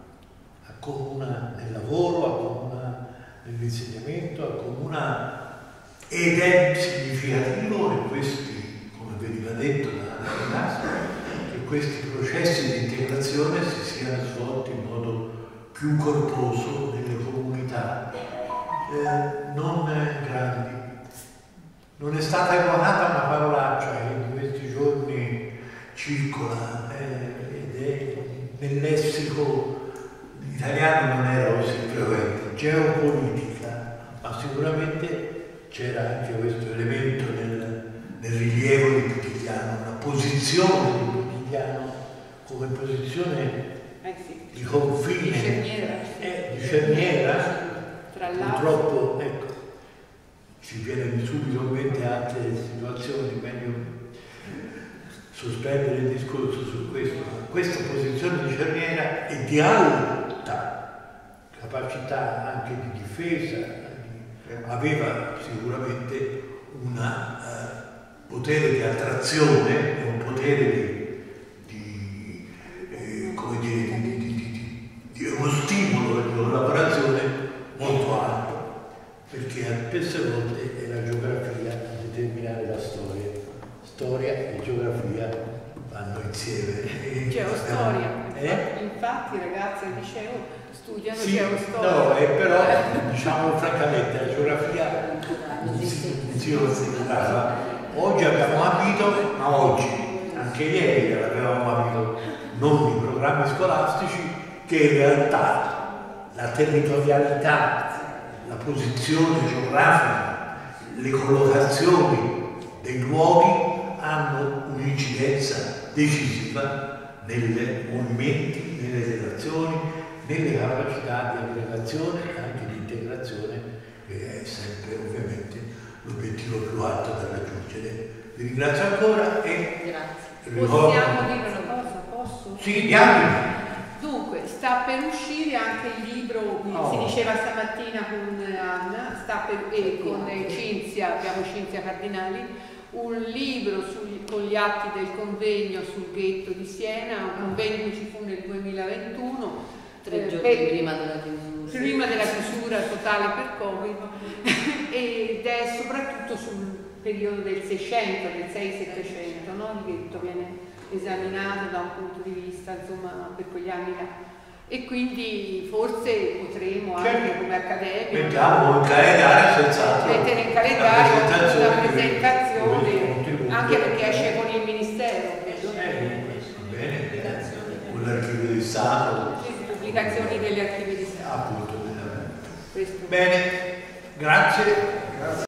nel lavoro, accomuna nell'insegnamento, accomuna, ed è significativo in questi, come veniva detto da Renato, che questi processi di integrazione si siano svolti in modo più corposo nelle comunità non grandi. Non è stata evocata una parolaccia che in questi giorni circola ed è nel lessico italiano, non era così frequente, geopolitica, ma sicuramente c'era anche questo elemento nel rilievo di Putigliano, una posizione di Putigliano come posizione di confine, di cerniera. Tra l'altro, purtroppo, ecco, ci viene subito in mente altre situazioni, meglio sospendere il discorso su questo, ma questa posizione di cerniera e di alta capacità anche di difesa aveva sicuramente un potere di attrazione e un potere di uno stimolo di collaborazione molto alto, perché spesse volte è la geografia a determinare la storia. Storia e geografia vanno insieme. Geostoria. Infatti i ragazzi al liceo studiano sì, geostoria. no, però diciamo francamente la geografia oggi abbiamo capito, ma oggi, anche ieri l'avevamo capito, non i programmi scolastici, che in realtà la territorialità, la posizione geografica, le collocazioni dei luoghi hanno un'incidenza decisiva nei movimenti, nelle relazioni, nelle capacità di aggregazione e anche di integrazione, che è sempre ovviamente l'obiettivo più alto da raggiungere. Vi ringrazio ancora e ricordo... Possiamo dire una cosa? Posso? Sì, diamine. Dunque, sta per uscire anche il libro, si diceva stamattina con Anna, e con Cinzia, abbiamo Cinzia Cardinali, un libro con gli atti del convegno sul ghetto di Siena, un convegno che ci fu nel 2021. 3 giorni prima della chiusura. Prima della chiusura totale per Covid, ed è soprattutto sul periodo del 600, del 600-700, no? Il ghetto viene esaminato da un punto di vista, insomma, per quegli anni là. E quindi forse potremo anche come accademia mettiamo in calendario, senz'altro, mettere in calendario una presentazione, anche perché esce con il Ministero. Va bene, con l'archivio di Stato. Pubblicazioni degli archivi di Stato. Appunto, bene, grazie.